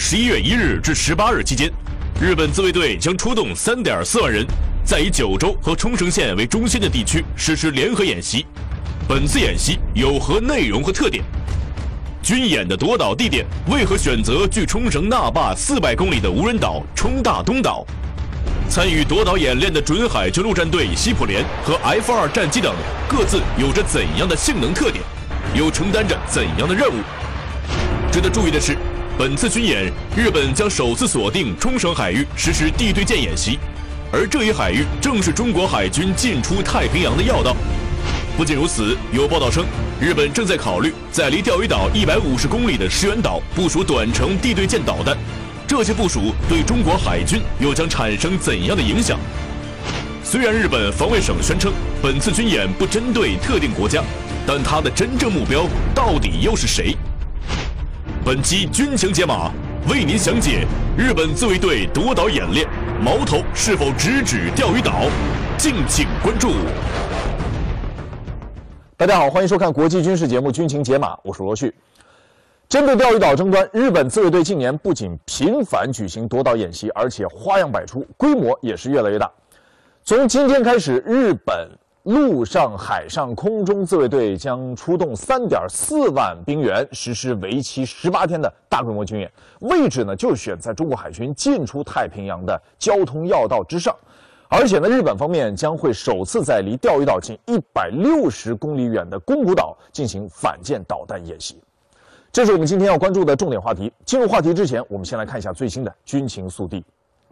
11月1日至18日期间，日本自卫队将出动3.4万人，在以九州和冲绳县为中心的地区实施联合演习。本次演习有何内容和特点？军演的夺岛地点为何选择距冲绳那霸400公里的无人岛冲大东岛？参与夺岛演练的准海军陆战队西浦连和 F2 战机等各自有着怎样的性能特点，又承担着怎样的任务？值得注意的是，本次军演日本将首次锁定冲绳海域实施地对舰演习，而这一海域正是中国海军进出太平洋的要道。不仅如此，有报道称，日本正在考虑在离钓鱼岛150公里的石垣岛部署短程地对舰导弹。这些部署对中国海军又将产生怎样的影响？虽然日本防卫省宣称本次军演不针对特定国家，但它的真正目标到底又是谁？本期军情解码为您详解日本自卫队夺岛演练，矛头是否直指钓鱼岛？敬请关注。 大家好，欢迎收看国际军事节目《军情解码》，我是罗旭。针对钓鱼岛争端，日本自卫队近年不仅频繁举行夺岛演习，而且花样百出，规模也是越来越大。从今天开始，日本陆上、海上、空中自卫队将出动3.4万兵员，实施为期18天的大规模军演，位置呢就选在中国海军进出太平洋的交通要道之上。而且呢，日本方面将会首次在离钓鱼岛近160公里远的宫古岛进行反舰导弹演习。这是我们今天要关注的重点话题。进入话题之前，我们先来看一下最新的军情速递。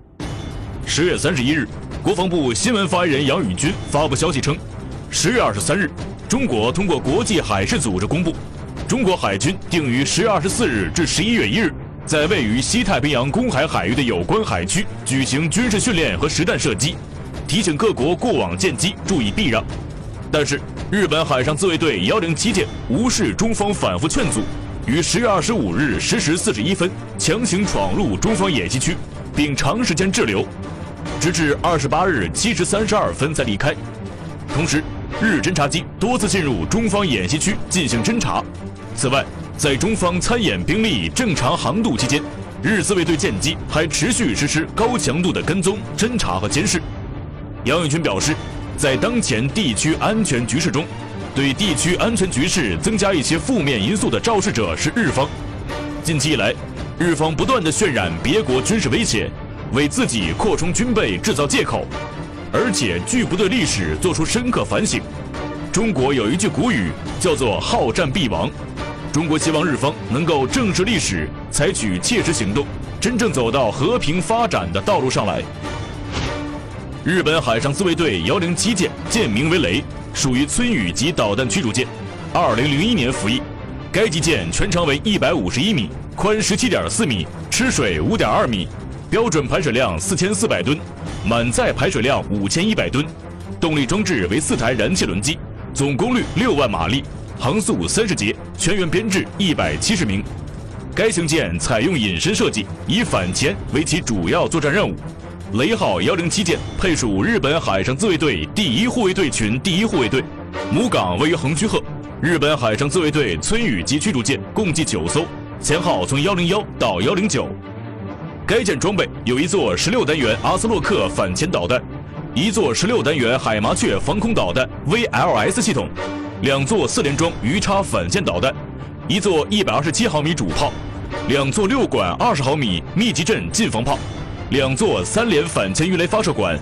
10月31日，国防部新闻发言人杨宇军发布消息称，10月23日，中国通过国际海事组织公布，中国海军定于10月24日至11月1日。在位于西太平洋公海海域的有关海区举行军事训练和实弹射击，提醒各国过往舰机注意避让。但是，日本海上自卫队107舰无视中方反复劝阻，于10月25日10时41分强行闯入中方演习区，并长时间滞留，直至28日7时32分才离开。同时，日侦察机多次进入中方演习区进行侦察。此外，在中方参演兵力正常航渡期间，日自卫队舰机还持续实施高强度的跟踪、侦察和监视。杨宇军表示，在当前地区安全局势中，对地区安全局势增加一些负面因素的肇事者是日方。近期以来，日方不断地渲染别国军事威胁，为自己扩充军备制造借口，而且拒不对历史做出深刻反省。中国有一句古语叫做“好战必亡”。中国希望日方能够正视历史，采取切实行动，真正走到和平发展的道路上来。日本海上自卫队107舰舰名为雷，属于村雨级导弹驱逐舰，2001年服役。该级舰全长为151米，宽17.4米，吃水5.2米，标准排水量4400吨，满载排水量5100吨，动力装置为4台燃气轮机，总功率6万马力。航速30节，全员编制170名。该型舰采用隐身设计，以反潜为其主要作战任务。雷号107舰配属日本海上自卫队第1护卫队群第1护卫队，母港位于横须贺。日本海上自卫队村雨级驱逐舰共计9艘，前号从101到109。该舰装备有一座16单元阿斯洛克反潜导弹，一座16单元海麻雀防空导弹 VLS 系统。2座4连装鱼叉反舰导弹，一座127毫米主炮，2座6管20毫米密集阵近防炮，2座3连反潜鱼雷发射管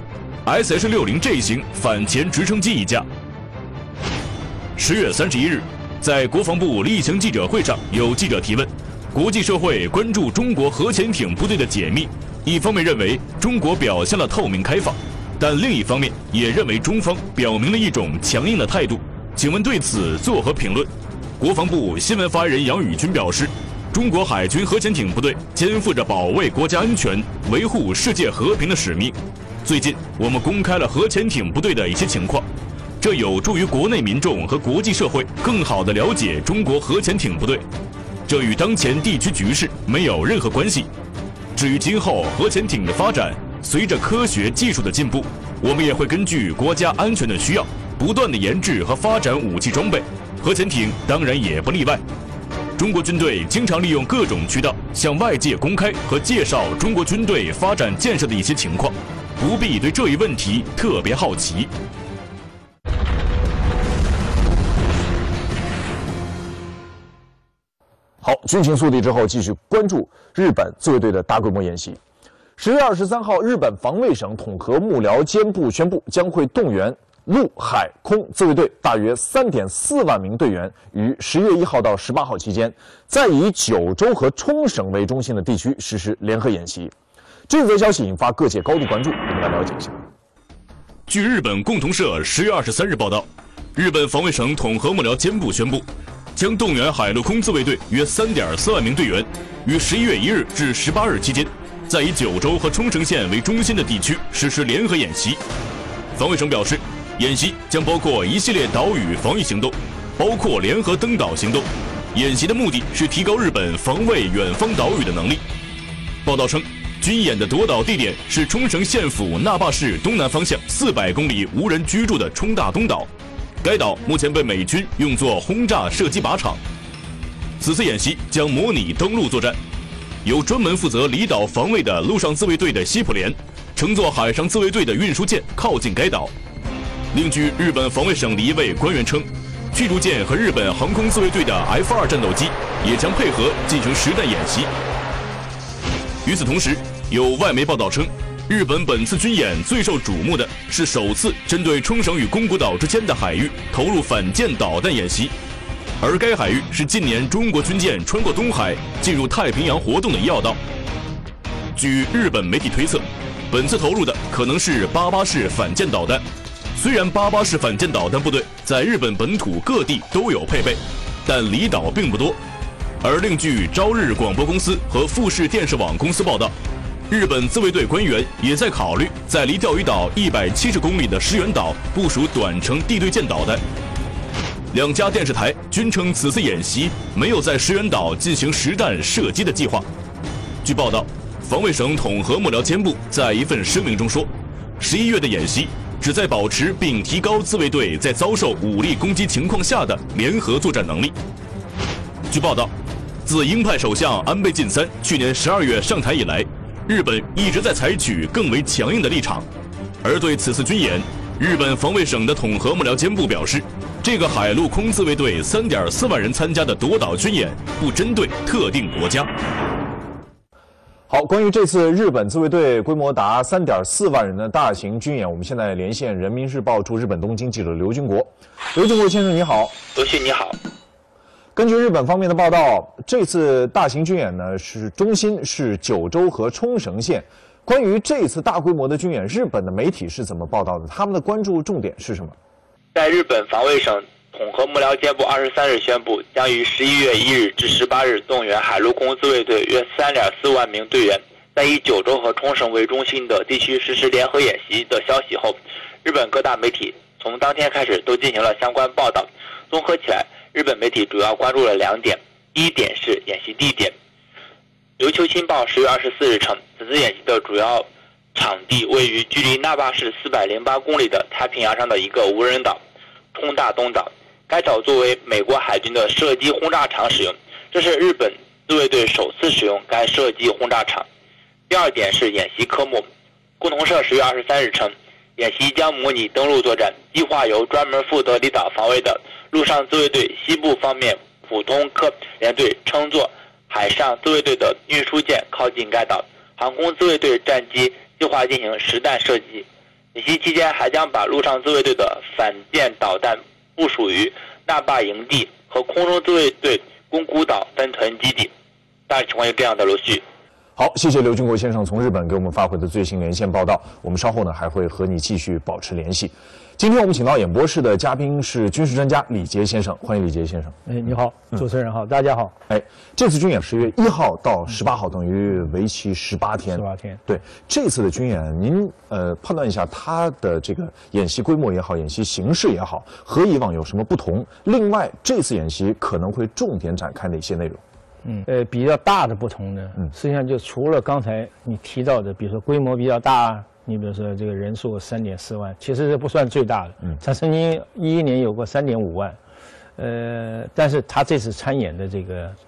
，SH-60J 型反潜直升机一架。10月31日，在国防部例行记者会上，有记者提问，国际社会关注中国核潜艇部队的解密，一方面认为中国表现了透明开放，但另一方面也认为中方表明了一种强硬的态度。请问对此作何评论？国防部新闻发言人杨宇军表示，中国海军核潜艇部队肩负着保卫国家安全、维护世界和平的使命。最近，我们公开了核潜艇部队的一些情况，这有助于国内民众和国际社会更好地了解中国核潜艇部队。这与当前地区局势没有任何关系。至于今后核潜艇的发展，随着科学技术的进步，我们也会根据国家安全的需要，不断地研制和发展武器装备，核潜艇当然也不例外。 中国军队经常利用各种渠道向外界公开和介绍中国军队发展建设的一些情况，不必对这一问题特别好奇。 好，军情速递之后，继续关注日本自卫队的大规模演习。10月23号，日本防卫省统合幕僚监部宣布，将会动员陆海空自卫队大约3.4万名队员，于10月1号到18号期间，在以九州和冲绳为中心的地区实施联合演习。这则消息引发各界高度关注，我们来了解一下。 据日本共同社10月23日报道，日本防卫省统合幕僚监部宣布，将动员海陆空自卫队约3.4万名队员，于11月1日至18日期间，在以九州和冲绳县为中心的地区实施联合演习。防卫省表示，演习将包括一系列岛屿防御行动，包括联合登岛行动。演习的目的是提高日本防卫远方岛屿的能力。报道称，军演的夺岛地点是冲绳县府那霸市东南方向400公里无人居住的冲大东岛。该岛目前被美军用作轰炸射击靶场。此次演习将模拟登陆作战，由专门负责离岛防卫的陆上自卫队的西普连乘坐海上自卫队的运输舰靠近该岛。另据日本防卫省的一位官员称，驱逐舰和日本航空自卫队的 F-2战斗机也将配合进行实弹演习。与此同时，有外媒报道称，日本本次军演最受瞩目的是首次针对冲绳与宫古岛之间的海域投入反舰导弹演习，而该海域是近年中国军舰穿过东海进入太平洋活动的要道。据日本媒体推测，本次投入的可能是88式反舰导弹。虽然88式反舰导弹部队在日本本土各地都有配备，但离岛并不多。而另据朝日广播公司和富士电视网公司报道，日本自卫队官员也在考虑在离钓鱼岛170公里的石垣岛部署短程地对舰导弹。两家电视台均称此次演习没有在石垣岛进行实弹射击的计划。据报道，防卫省统合幕僚监部在一份声明中说，11月的演习旨在保持并提高自卫队在遭受武力攻击情况下的联合作战能力。据报道，自鹰派首相安倍晋三去年12月上台以来，日本一直在采取更为强硬的立场。而对此次军演，日本防卫省的统合幕僚监部表示，这个海陆空自卫队3.4万人参加的夺岛军演不针对特定国家。 好，关于这次日本自卫队规模达3.4万人的大型军演，我们现在连线人民日报驻日本东京记者刘军国。刘军国先生，你好。 罗旭，你好。 根据日本方面的报道，这次大型军演呢中心是九州和冲绳县。关于这次大规模的军演，日本的媒体是怎么报道的？他们的关注重点是什么？ 在日本防卫省统合幕僚监部23日宣布，将于11月1日至18日动员海陆空自卫队约3.4万名队员，在以九州和冲绳为中心的地区实施联合演习的消息后，日本各大媒体从当天开始都进行了相关报道。综合起来，日本媒体主要关注了2点，第一点是演习地点。琉球新报10月24日称，此次演习的主要场地位于距离那霸市408公里的太平洋上的一个无人岛冲大东岛，该岛作为美国海军的射击轰炸场使用，这是日本自卫队首次使用该射击轰炸场。第二点是演习科目，共同社10月23日称，演习将模拟登陆作战，计划由专门负责离岛防卫的陆上自卫队西部方面普通科联队乘坐海上自卫队的运输舰靠近该岛，航空自卫队战机计划进行实弹射击。演习期间还将把陆上自卫队的反舰导弹部署于那霸营地和空中自卫队宫古岛分屯基地。大致情况是这样的，罗旭。 好，谢谢刘军国先生从日本给我们发回的最新连线报道。我们稍后呢还会和你继续保持联系。今天我们请到演播室的嘉宾是军事专家李杰先生，欢迎李杰先生。 你好，主持人好，大家好。 这次军演10月1号到18号，等于为期18天。 18天。 对，这次的军演，您判断一下它的这个演习规模也好，演习形式也好，和以往有什么不同？另外，这次演习可能会重点展开哪些内容？ 比较大的不同呢，实际上就除了刚才你提到的，比如说规模比较大，你比如说这个人数3.4万，其实这不算最大的。他曾经11年有过3.5万，但是他这次参演的这个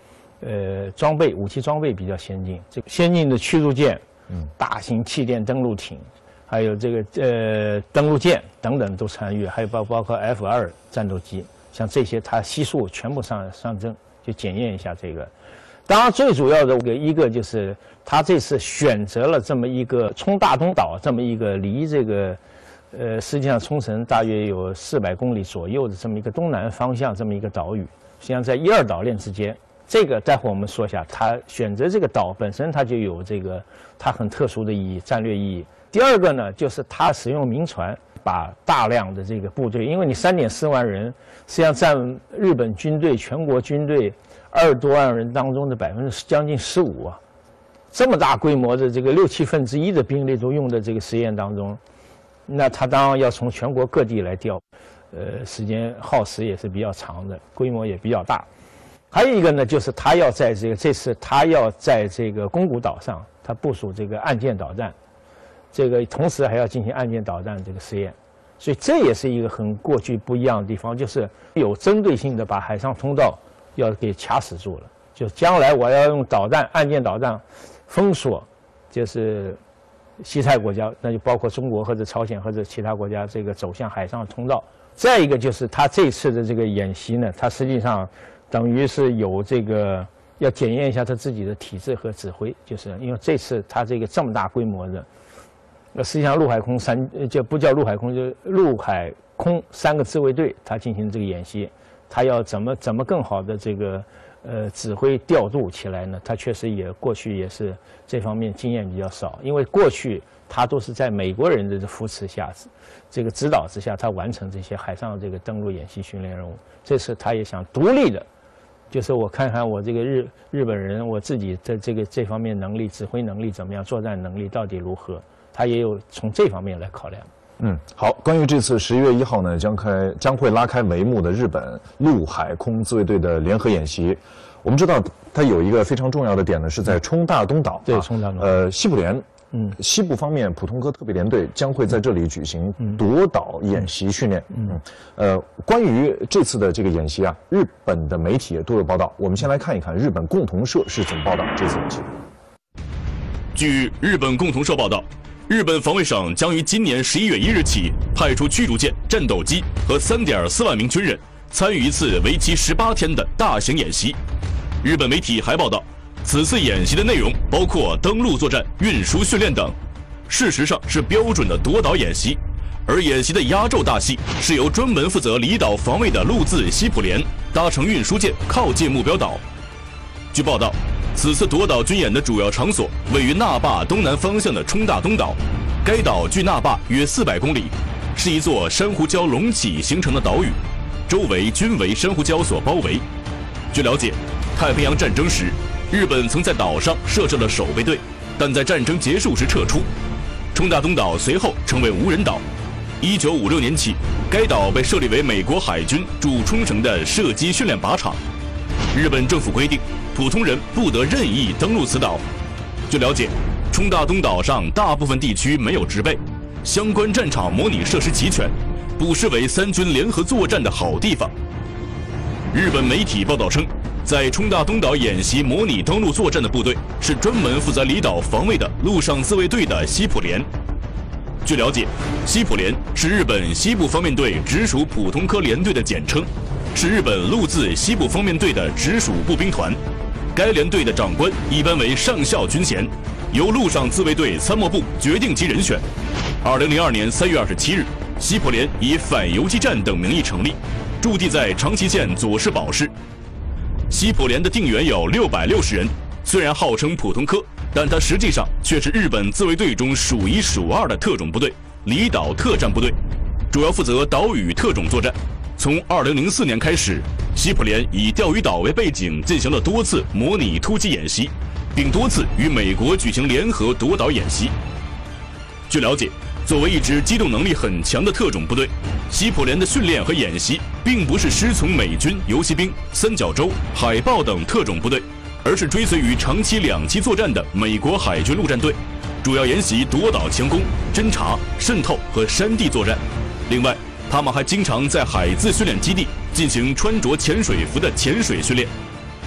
武器装备比较先进，这个先进的驱逐舰，大型气垫登陆艇，还有这个登陆舰等等都参与，还有包括 F-2战斗机，像这些它悉数全部上阵，就检验一下这个。当然，最主要的一个就是他这次选择了这么一个冲大东岛这么一个离这个实际上冲绳大约有400公里左右的这么一个东南方向这么一个岛屿，实际上在1、2岛链之间。这个待会我们说一下，他选择这个岛本身它就有这个它很特殊的意义，战略意义。第二个呢，就是他使用民船，把大量的这个部队，因为你3.4万人，实际上占日本军队全国军队20多万人当中的将近15啊，这么大规模的这个6、7分之1的兵力都用在这个实验当中，那他当然要从全国各地来调，时间耗时也是比较长的，规模也比较大。还有一个呢，就是他要在这次他要在这个宫古岛上，他部署这个岸舰导弹，这个同时还要进行岸舰导弹这个试验，所以这也是一个很过去不一样的地方，就是有针对性的把海上通道要给卡死住了，就将来我要用岸舰导弹封锁，就是西太国家，那就包括中国或者朝鲜或者其他国家这个走向海上的通道。再一个就是他这次的这个演习呢，他实际上等于是有这个要检验一下他自己的体制和指挥，就是因为这次他这个这么大规模的，实际上陆海空就不叫陆海空，就是陆海空3个自卫队，他进行这个演习，他要怎么更好的这个指挥调度起来呢？他确实过去也是这方面经验比较少，因为过去他都是在美国人的扶持下，这个指导之下，他完成这些海上这个登陆演习训练任务。这次他也想独立的，就是我看看我这个日本人我自己的这方面能力、指挥能力怎么样，作战能力到底如何，他也有从这方面来考量。 好，关于这次11月1号呢将会拉开帷幕的日本陆海空自卫队的联合演习，我们知道它有一个非常重要的点呢，是在冲大东岛。 对，冲大东岛。 西部联。西部方面，普通科特别联队将会在这里举行夺岛演习训练。关于这次的这个演习啊，日本的媒体也都有报道。我们先来看一看日本共同社是怎么报道这次演习。 据日本共同社报道，日本防卫省将于今年11月1日起派出驱逐舰、战斗机和3.4万名军人参与一次为期18天的大型演习。日本媒体还报道，此次演习的内容包括登陆作战、运输训练等，事实上是标准的夺岛演习。而演习的压轴大戏是由专门负责离岛防卫的陆自西普联搭乘运输舰靠近目标岛。据报道，此次夺岛军演的主要场所位于那霸东南方向的冲大东岛，该岛距那霸约400公里，是一座珊瑚礁隆起形成的岛屿，周围均为珊瑚礁所包围。据了解，太平洋战争时，日本曾在岛上设置了守备队，但在战争结束时撤出。冲大东岛随后成为无人岛。1956年起，该岛被设立为美国海军驻冲绳的射击训练靶场。日本政府规定，普通人不得任意登陆此岛。据了解，冲大东岛上大部分地区没有植被，相关战场模拟设施齐全，不失为3军联合作战的好地方。日本媒体报道称，在冲大东岛演习模拟登陆作战的部队是专门负责离岛防卫的陆上自卫队的西普联。据了解，西普联是日本西部方面队直属普通科联队的简称，是日本陆自西部方面队的直属步兵团。该联队的长官一般为上校军衔，由陆上自卫队参谋部决定其人选。2002年3月27日，西普联以反游击战等名义成立，驻地在长崎县佐世保市。西普联的定员有660人，虽然号称普通科，但它实际上却是日本自卫队中数1数2的特种部队——离岛特战部队，主要负责岛屿特种作战。从2004年开始，西普联以钓鱼岛为背景进行了多次模拟突击演习，并多次与美国举行联合夺岛演习。据了解，作为一支机动能力很强的特种部队，西普联的训练和演习并不是师从美军游骑兵、三角洲、海豹等特种部队，而是追随于长期2栖作战的美国海军陆战队，主要研习夺岛强攻、侦察、渗透和山地作战。另外，他们还经常在海自训练基地进行穿着潜水服的潜水训练。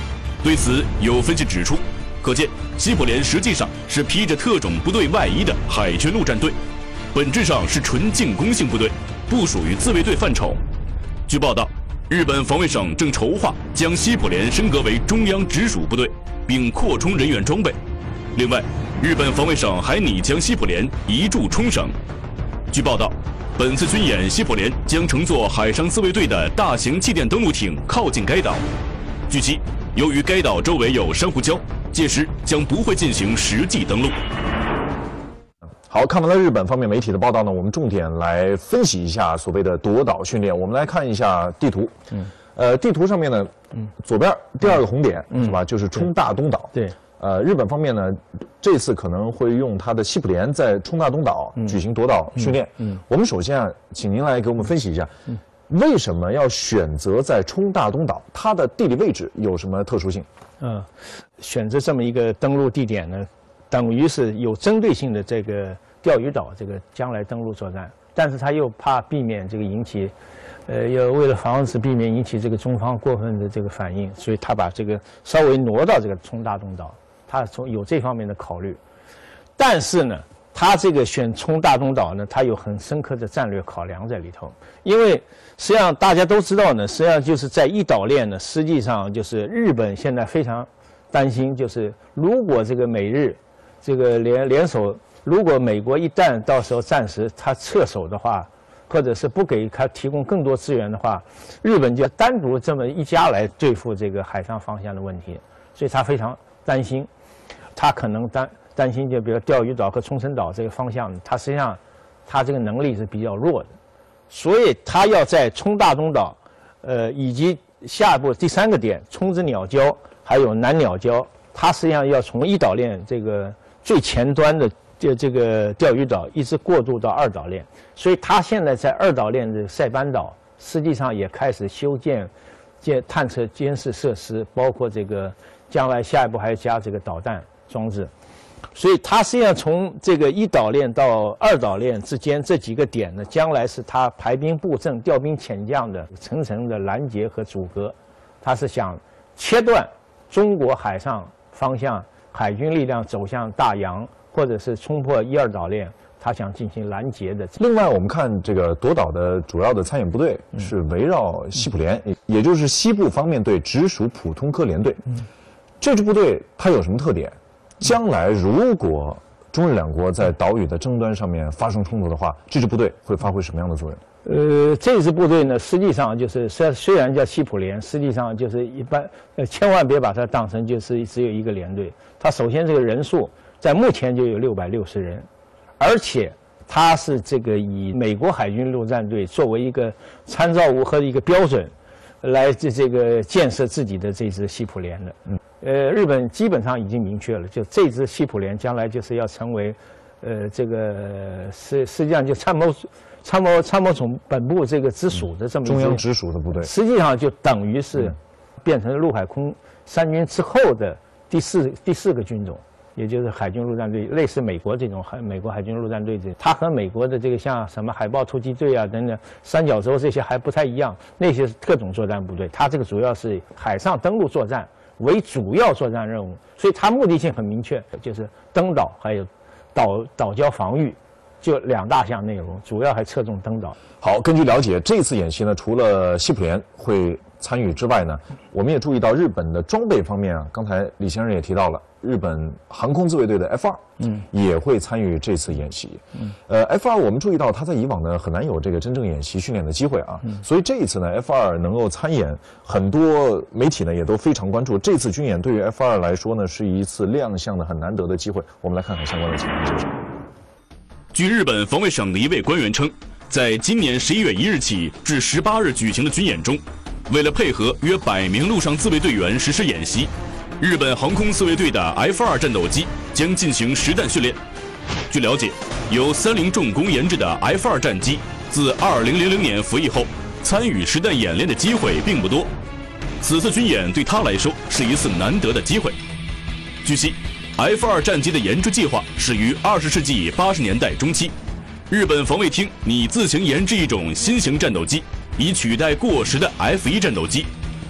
对此，有分析指出，可见西普联实际上是披着特种部队外衣的海军陆战队，本质上是纯进攻性部队，不属于自卫队范畴。据报道，日本防卫省正筹划将西普联升格为中央直属部队，并扩充人员装备。另外，日本防卫省还拟将西普联移驻冲绳。据报道，本次军演西普联将乘坐海上自卫队的大型气垫登陆艇靠近该岛。据悉，由于该岛周围有珊瑚礁，届时将不会进行实际登陆。 好，看完了日本方面媒体的报道呢，我们重点来分析一下所谓的夺岛训练。我们来看一下地图。地图上面呢，左边第二个红点是吧，就是冲大东岛。 对。 日本方面呢，这次可能会用它的西普联在冲大东岛举行夺岛训练。我们首先啊，请您来给我们分析一下，为什么要选择在冲大东岛？它的地理位置有什么特殊性？ 选择这么一个登陆地点呢，等于是有针对性的这个钓鱼岛这个将来登陆作战，但是他又怕避免这个引起。要为了防止避免引起这个中方过分的这个反应，所以他把这个稍微挪到这个冲大东岛，他有这方面的考虑。但是呢，他这个选冲大东岛呢，他有很深刻的战略考量在里头。因为实际上大家都知道呢，实际上就是在一岛链呢，实际上就是日本现在非常担心，就是如果这个美日这个联手，如果美国一旦到时候暂时他撤手的话，或者是不给他提供更多资源的话，日本就单独这么一家来对付这个海上方向的问题，所以他非常担心，他可能担心就比如钓鱼岛和冲绳岛这个方向，他实际上他这个能力是比较弱的，所以他要在冲大东岛，以及下一步第三个点冲之鸟礁还有南鸟礁，他实际上要从一岛链这个最前端的这个钓鱼岛一直过渡到二岛链，所以他现在在二岛链的塞班岛实际上也开始修建探测监视设施，包括这个将来下一步还要加这个导弹装置，所以他实际上从这个一岛链到二岛链之间这几个点呢，将来是他排兵布阵、调兵遣将的层层的拦截和阻隔，他是想切断中国海上方向海军力量走向大洋。或者是冲破一二岛链，他想进行拦截的。 另外，我们看这个夺岛的主要的参演部队是围绕西普联，也就是西部方面队直属普通科联队。这支部队它有什么特点？将来如果中日两国在岛屿的争端上面发生冲突的话，这支部队会发挥什么样的作用？ 这支部队呢，实际上就是虽然叫西普联，实际上就是一般，千万别把它当成就是只有一个联队。它首先这个人数。在目前就有660人，而且它是这个以美国海军陆战队作为一个参照物和一个标准，来这个建设自己的这支西普联的。日本基本上已经明确了，就这支西普联将来就是要成为，这个实际上就参谋总本部这个直属的这么一中央直属的部队， 实际上就等于是变成陆海空三军之后的第四个军种。也就是海军陆战队，类似美国这种美国海军陆战队它和美国的这个像什么海豹突击队啊等等三角洲这些还不太一样，那些是特种作战部队，它这个主要是海上登陆作战为主要作战任务，所以它目的性很明确，就是登岛还有岛礁防御，就2大项内容，主要还侧重登岛。 好，根据了解，这次演习呢，除了西普联会参与之外呢，我们也注意到日本的装备方面啊，刚才李先生也提到了，日本航空自卫队的 F2，也会参与这次演习。F2我们注意到它在以往呢很难有这个真正演习训练的机会啊，所以这一次呢 F2能够参演，很多媒体呢也都非常关注。这次军演对于 F2来说呢是一次亮相的很难得的机会。我们来看看相关的情况介绍。 据日本防卫省的一位官员称，在今年11月1日起至18日举行的军演中，为了配合约100名陆上自卫队员实施演习，日本航空自卫队的 F2战斗机将进行实弹训练。据了解，由30重工研制的 F2战机自2000年服役后，参与实弹演练的机会并不多。此次军演对他来说是一次难得的机会。据悉， F2战机的研制计划始于20世纪80年代中期，日本防卫厅拟自行研制一种新型战斗机，以取代过时的F1战斗机。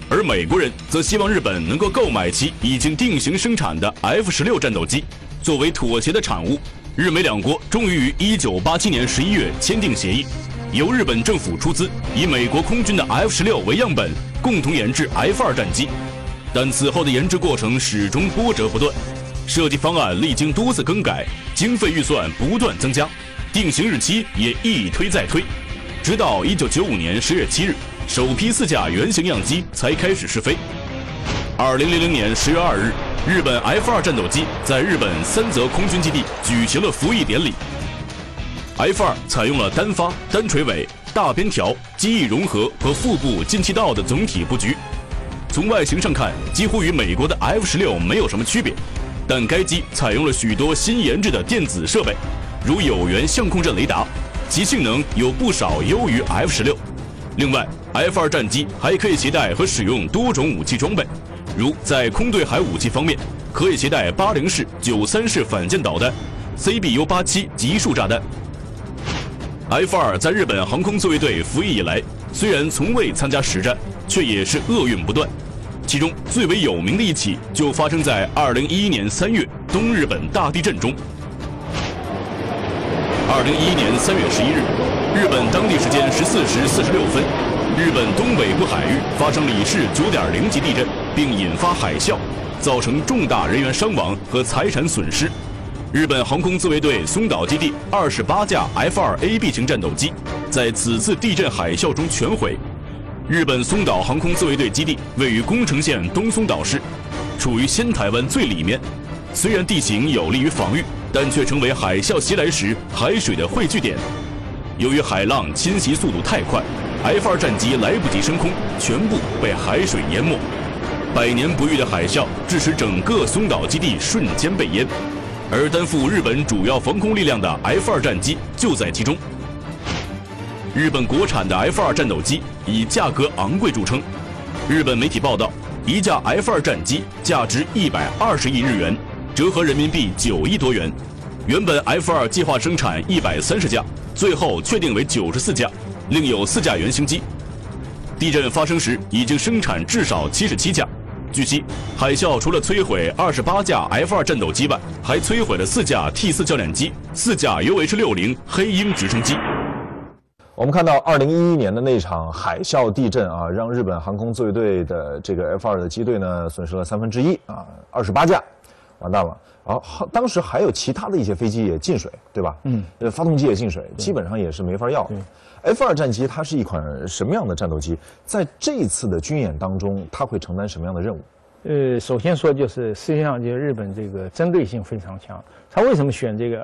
而美国人则希望日本能够购买其已经定型生产的 F-16战斗机。作为妥协的产物，日美两国终于于1987年11月签订协议，由日本政府出资，以美国空军的 F-16为样本，共同研制 F-2战机。但此后的研制过程始终波折不断，设计方案历经多次更改，经费预算不断增加，定型日期也一推再推，直到1995年10月7日，首批4架原型样机才开始试飞。2000年10月2日，日本 F-2战斗机在日本三泽空军基地举行了服役典礼。F-2采用了单发、单垂尾、大边条、机翼融合和腹部进气道的总体布局。从外形上看，几乎与美国的 F-16没有什么区别，但该机采用了许多新研制的电子设备，如有源相控阵雷达，其性能有不少优于 F-16。另外 ，F-2战机还可以携带和使用多种武器装备，如在空对海武器方面，可以携带80式、93式反舰导弹、CBU-87集束炸弹。F-2在日本航空自卫队服役以来，虽然从未参加实战，却也是厄运不断。其中最为有名的一起就发生在2011年3月东日本大地震中。2011年3月11日，日本当地时间14时46分，日本东北部海域发生里氏9.0级地震，并引发海啸，造成重大人员伤亡和财产损失。日本航空自卫队松岛基地28架 F-2AB 型战斗机在此次地震海啸中全毁。日本松岛航空自卫队基地位于宫城县东松岛市，处于西台湾最里面。虽然地形有利于防御，但却成为海啸袭来时海水的汇聚点。由于海浪侵袭速度太快， F-2战机来不及升空，全部被海水淹没。百年不遇的海啸致使整个松岛基地瞬间被淹，而担负日本主要防空力量的 F-2战机就在其中。日本国产的 F-2战斗机以价格昂贵著称。日本媒体报道，一架 F-2战机价值120亿日元，折合人民币9亿多元。原本 F-2计划生产130架，最后确定为94架，另有4架原型机。地震发生时已经生产至少77架。据悉，海啸除了摧毁28架 F-2战斗机外，还摧毁了4架 T-4教练机、4架 UH-60黑鹰直升机。 我们看到2011年的那场海啸地震啊，让日本航空自卫队的这个 F-2的机队呢损失了1/3啊，28架，完蛋了。然后当时还有其他的一些飞机也进水，对吧？发动机也进水，基本上也是没法要。F-2战机它是一款什么样的战斗机？在这一次的军演当中，它会承担什么样的任务？ 首先说就是实际上就是日本这个针对性非常强。它为什么选这个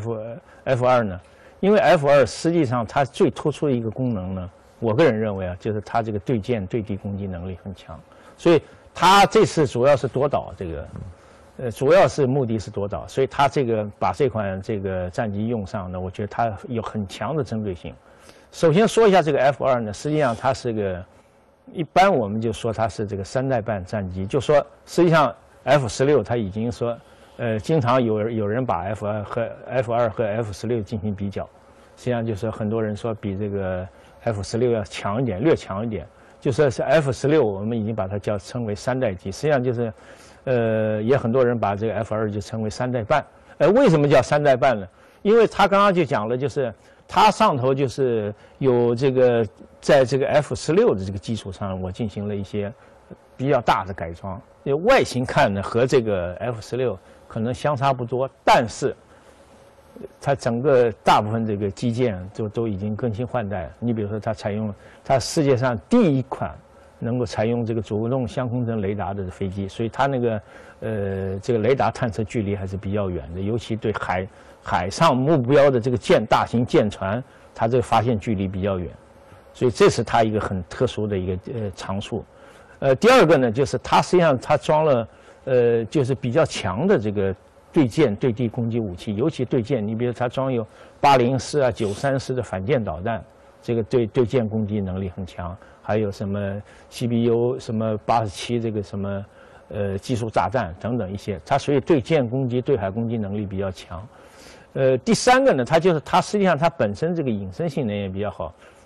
F-2呢？因为 F-2实际上它最突出的一个功能呢，我个人认为啊，就是它这个对舰对地攻击能力很强，所以它这次主要是夺岛这个，主要是目的是夺岛，所以它这个把这款这个战机用上呢，我觉得它有很强的针对性。首先说一下这个 F-2呢，实际上它是个，一般我们就说它是这个3代半战机，就说实际上 F-16它已经说。经常有人把 F-2和 F-16进行比较，实际上就是很多人说比这个 F-16要强一点，略强一点。就说是 F-16，我们已经把它称为3代机，实际上就是，也很多人把这个 F-2就称为3代半。为什么叫3代半呢？因为他刚刚就讲了，就是它上头就是有这个在这个 F-16的这个基础上，我进行了一些比较大的改装。外形看呢和这个 F-16。可能相差不多，但是它整个大部分这个机件都已经更新换代了。你比如说，它世界上第一款能够采用这个主动相控阵雷达的飞机，所以它那个这个雷达探测距离还是比较远的，尤其对海上目标的这个大型舰船，它这个发现距离比较远，所以这是它一个很特殊的一个长处。第二个呢，就是它实际上它装了。就是比较强的这个对舰对地攻击武器，尤其对舰，你比如它装有80式啊、93式的反舰导弹，这个对舰攻击能力很强。还有什么 CBU 什么87这个什么技术炸弹等等一些，它所以对舰攻击、对海攻击能力比较强。第三个呢，它实际上它本身这个隐身性能也比较好。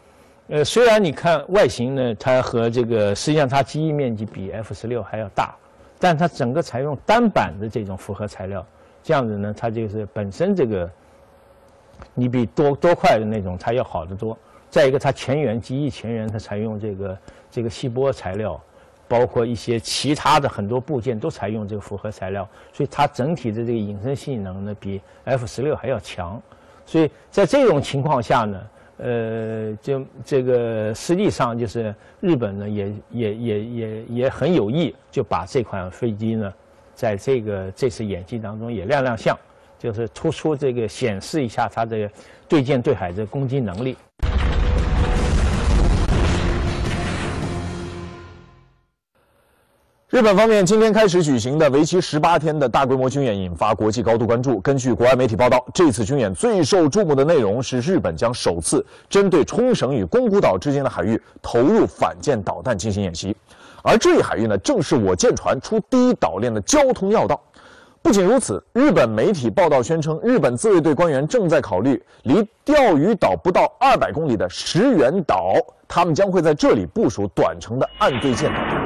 虽然你看外形呢，它和这个实际上它机翼面积比 F-16还要大，但它整个采用单板的这种复合材料，这样子呢，它就是本身这个你比多块的那种它要好得多。再一个，它机翼前缘它采用这个锡箔材料，包括一些其他的很多部件都采用这个复合材料，所以它整体的这个隐身性能呢比 F-16还要强。所以在这种情况下呢，就这个实际上就是日本呢也很有意就把这款飞机呢，在这次演习当中也亮相，就是突出这个显示一下它的对舰对海的攻击能力。 日本方面今天开始举行的为期18天的大规模军演引发国际高度关注。根据国外媒体报道，这次军演最受注目的内容是日本将首次针对冲绳与宫古岛之间的海域投入反舰导弹进行演习，而这一海域呢，正是我舰船出第一岛链的交通要道。不仅如此，日本媒体报道宣称，日本自卫队官员正在考虑离钓鱼岛不到200公里的石垣岛，他们将会在这里部署短程的岸对舰导弹。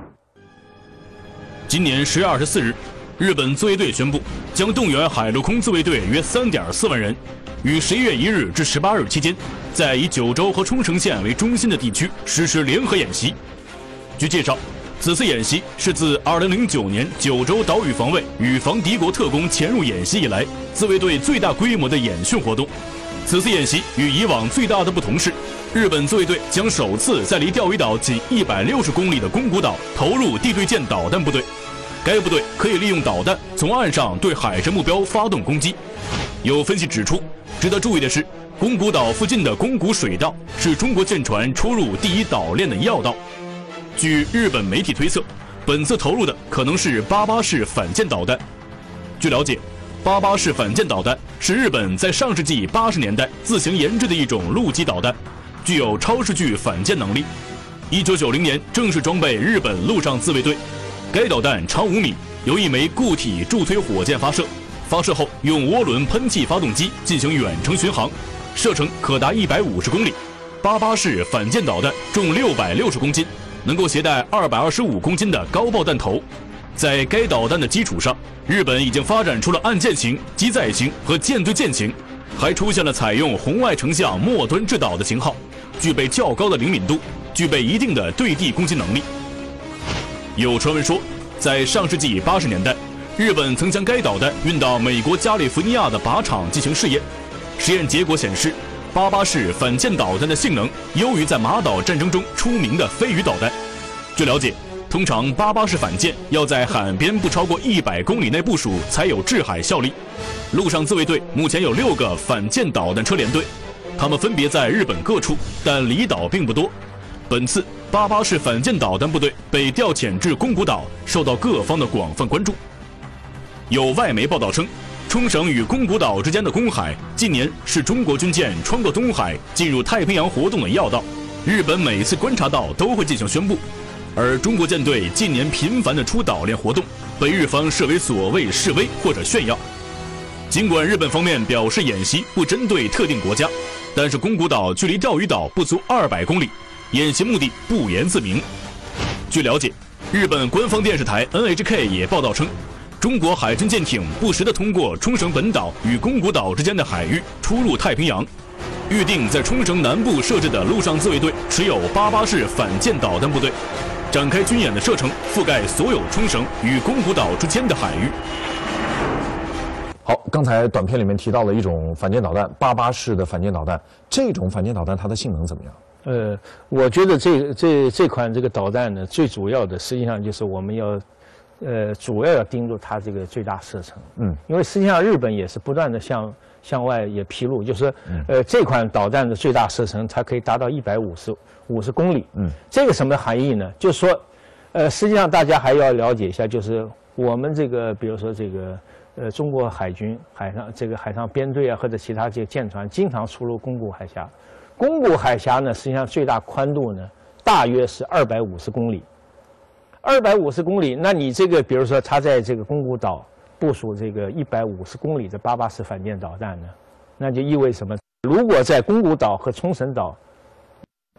今年10月24日，日本自卫队宣布将动员海陆空自卫队约3.4万人，于11月1日至18日期间，在以九州和冲绳县为中心的地区实施联合演习。据介绍，此次演习是自2009年九州岛屿防卫与防敌国特工潜入演习以来，自卫队最大规模的演训活动。此次演习与以往最大的不同是，日本自卫队将首次在离钓鱼岛仅160公里的宫古岛投入地对舰导弹部队。该部队可以利用导弹从岸上对海上目标发动攻击。有分析指出，值得注意的是，宫古岛附近的宫古水道是中国舰船出入第一岛链的要道。据日本媒体推测，本次投入的可能是88式反舰导弹。据了解，88式反舰导弹是日本在上世纪80年代自行研制的一种陆基导弹，具有超视距反舰能力。1990年正式装备日本陆上自卫队。该导弹长5米，由一枚固体助推火箭发射，发射后用涡轮喷气发动机进行远程巡航，射程可达150公里。88式反舰导弹重660公斤，能够携带225公斤的高爆弹头。在该导弹的基础上，日本已经发展出了岸舰型、机载型和舰对舰型，还出现了采用红外成像末端制导的型号，具备较高的灵敏度，具备一定的对地攻击能力。有传闻说，在上世纪80年代，日本曾将该导弹运到美国加利福尼亚的靶场进行试验。实验结果显示，88式反舰导弹的性能优于在马岛战争中出名的飞鱼导弹。据了解，通常88式反舰要在海岸边不超过100公里内部署才有制海效力。陆上自卫队目前有6个反舰导弹车联队，他们分别在日本各处，但离岛并不多。本次88式反舰导弹部队被调遣至宫古岛，受到各方的广泛关注。有外媒报道称，冲绳与宫古岛之间的公海近年是中国军舰穿过东海进入太平洋活动的要道，日本每次观察到都会进行宣布。而中国舰队近年频繁的出岛链活动，被日方视为所谓示威或者炫耀。尽管日本方面表示演习不针对特定国家，但是宫古岛距离钓鱼岛不足200公里。演习目的不言自明。据了解，日本官方电视台 NHK 也报道称，中国海军舰艇不时地通过冲绳本岛与宫古岛之间的海域出入太平洋。预定在冲绳南部设置的陆上自卫队持有88式反舰导弹部队，展开军演的射程覆盖所有冲绳与宫古岛之间的海域。 好，刚才短片里面提到了一种反舰导弹，88式的反舰导弹，这种反舰导弹它的性能怎么样？ 我觉得这款这个导弹呢，最主要的实际上就是我们要，主要要盯住它这个最大射程。因为实际上日本也是不断的向外也披露，就是这款导弹的最大射程它可以达到150公里。这个什么含义呢？就是说，实际上大家还要了解一下，就是我们这个比如说这个中国海军海上编队啊，或者其他这些舰船经常出入宫古海峡。宫古海峡呢，实际上最大宽度呢，大约是250公里。250公里，那你这个，比如说它在这个宫古岛部署这个150公里的88式反舰导弹呢，那就意味着什么？如果在宫古岛和冲绳岛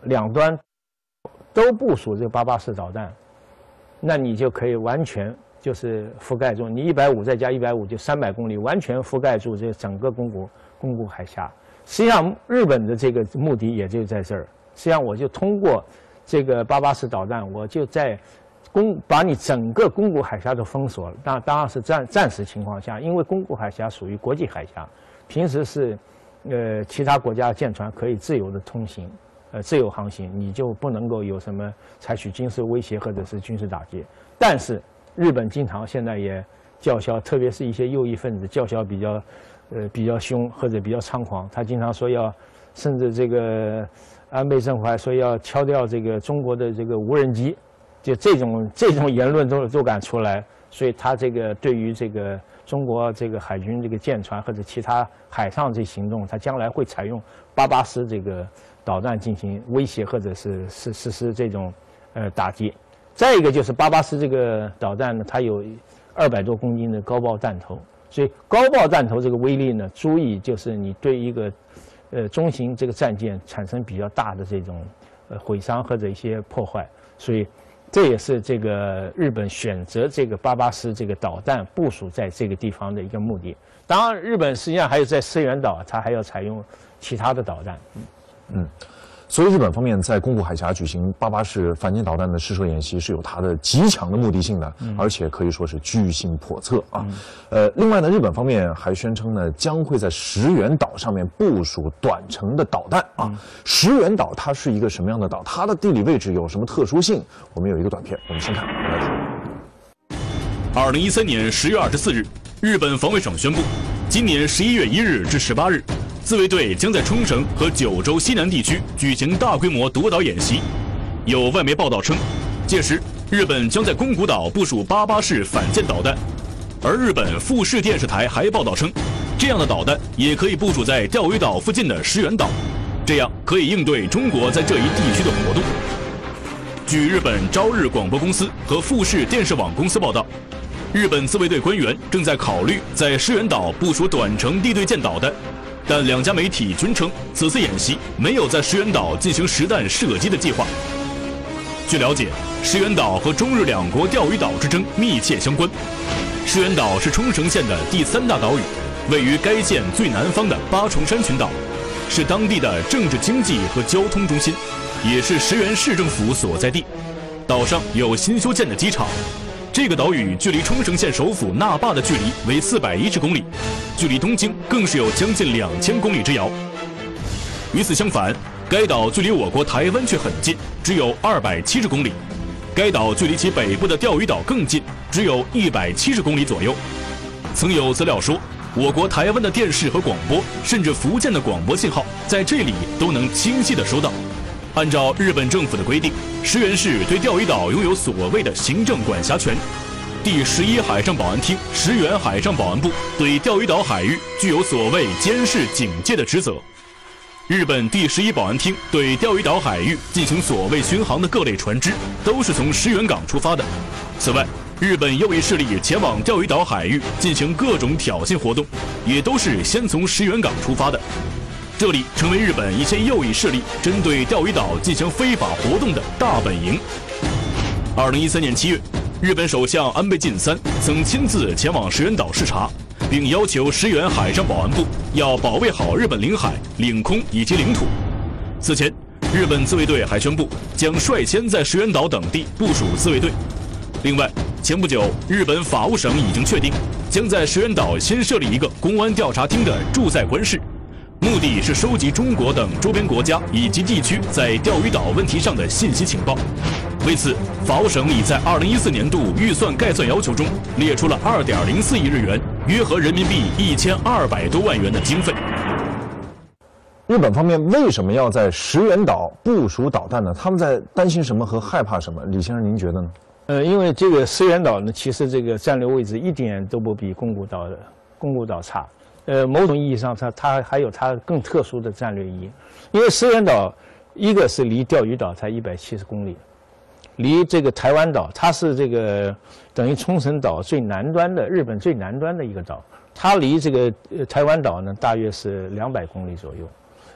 两端都部署这个884导弹，那你就可以完全就是覆盖住，你150再加150就300公里，完全覆盖住这整个宫古海峡。实际上，日本的这个目的也就在这儿。实际上，我就通过这个884导弹，我就在把你整个宫古海峡都封锁了。当然是暂时情况下，因为宫古海峡属于国际海峡，平时是其他国家舰船可以自由的通行，自由航行，你就不能够有什么采取军事威胁或者是军事打击。但是日本经常现在也叫嚣，特别是一些右翼分子叫嚣比较凶或者比较猖狂，他经常说甚至这个安倍政府还说要敲掉这个中国的这个无人机，就这种言论都敢出来，所以他这个对于这个中国这个海军这个舰船或者其他海上这行动，他将来会采用884这个导弹进行威胁或者是实施这种打击。再一个就是884这个导弹呢，它有200多公斤的高爆弹头，所以高爆弹头这个威力呢，足以就是你对一个中型这个战舰产生比较大的这种毁伤或者一些破坏，所以这也是这个日本选择这个884这个导弹部署在这个地方的一个目的。当然，日本实际上还有在石垣岛，它还要采用其他的导弹。 所以日本方面在宫古海峡举行884反舰导弹的试射演习是有它的极强的目的性的，而且可以说是居心叵测啊。另外呢，日本方面还宣称呢，将会在石垣岛上面部署短程的导弹啊。石垣岛它是一个什么样的岛？它的地理位置有什么特殊性？我们有一个短片，我们先看来说。 2013年10月24日，日本防卫省宣布，今年11月1日至18日。自卫队将在冲绳和九州西南地区举行大规模夺岛演习。有外媒报道称，届时日本将在宫古岛部署884反舰导弹。而日本富士电视台还报道称，这样的导弹也可以部署在钓鱼岛附近的石垣岛，这样可以应对中国在这一地区的活动。据日本朝日广播公司和富士电视网公司报道，日本自卫队官员正在考虑在石垣岛部署短程地对舰导弹。但两家媒体均称，此次演习没有在石垣岛进行实弹射击的计划。据了解，石垣岛和中日两国钓鱼岛之争密切相关。石垣岛是冲绳县的第3大岛屿，位于该县最南方的八重山群岛，是当地的政治、经济和交通中心，也是石垣市政府所在地。岛上有新修建的机场。这个岛屿距离冲绳县首府那霸的距离为410公里，距离东京更是有将近2000公里之遥。与此相反，该岛距离我国台湾却很近，只有270公里。该岛距离其北部的钓鱼岛更近，只有170公里左右。曾有资料说，我国台湾的电视和广播，甚至福建的广播信号，在这里都能清晰地收到。按照日本政府的规定，石垣市对钓鱼岛拥有所谓的行政管辖权。第11海上保安厅石垣海上保安部对钓鱼岛海域具有所谓监视警戒的职责。日本第11保安厅对钓鱼岛海域进行所谓巡航的各类船只，都是从石垣港出发的。此外，日本右翼势力前往钓鱼岛海域进行各种挑衅活动，也都是先从石垣港出发的。这里成为日本一些右翼势力针对钓鱼岛进行非法活动的大本营。2013年7月，日本首相安倍晋三曾亲自前往石垣岛视察，并要求石垣海上保安部要保卫好日本领海、领空以及领土。此前，日本自卫队还宣布将率先在石垣岛等地部署自卫队。另外，前不久，日本法务省已经确定将在石垣岛新设立一个公安调查厅的驻在官室。目的是收集中国等周边国家以及地区在钓鱼岛问题上的信息情报。为此，法务省已在2014年度预算概算要求中列出了2.04亿日元，约合人民币1200多万元的经费。 日本方面为什么要在石垣岛部署导弹呢？他们在担心什么和害怕什么？李先生，您觉得呢？ 因为这个石垣岛呢，其实这个战略位置一点都不比宫古岛差。某种意义上，它还有它更特殊的战略意义，因为石垣岛一个是离钓鱼岛才170公里，离这个台湾岛，它是这个等于冲绳岛最南端的日本最南端的一个岛，它离这个台湾岛呢大约是200公里左右，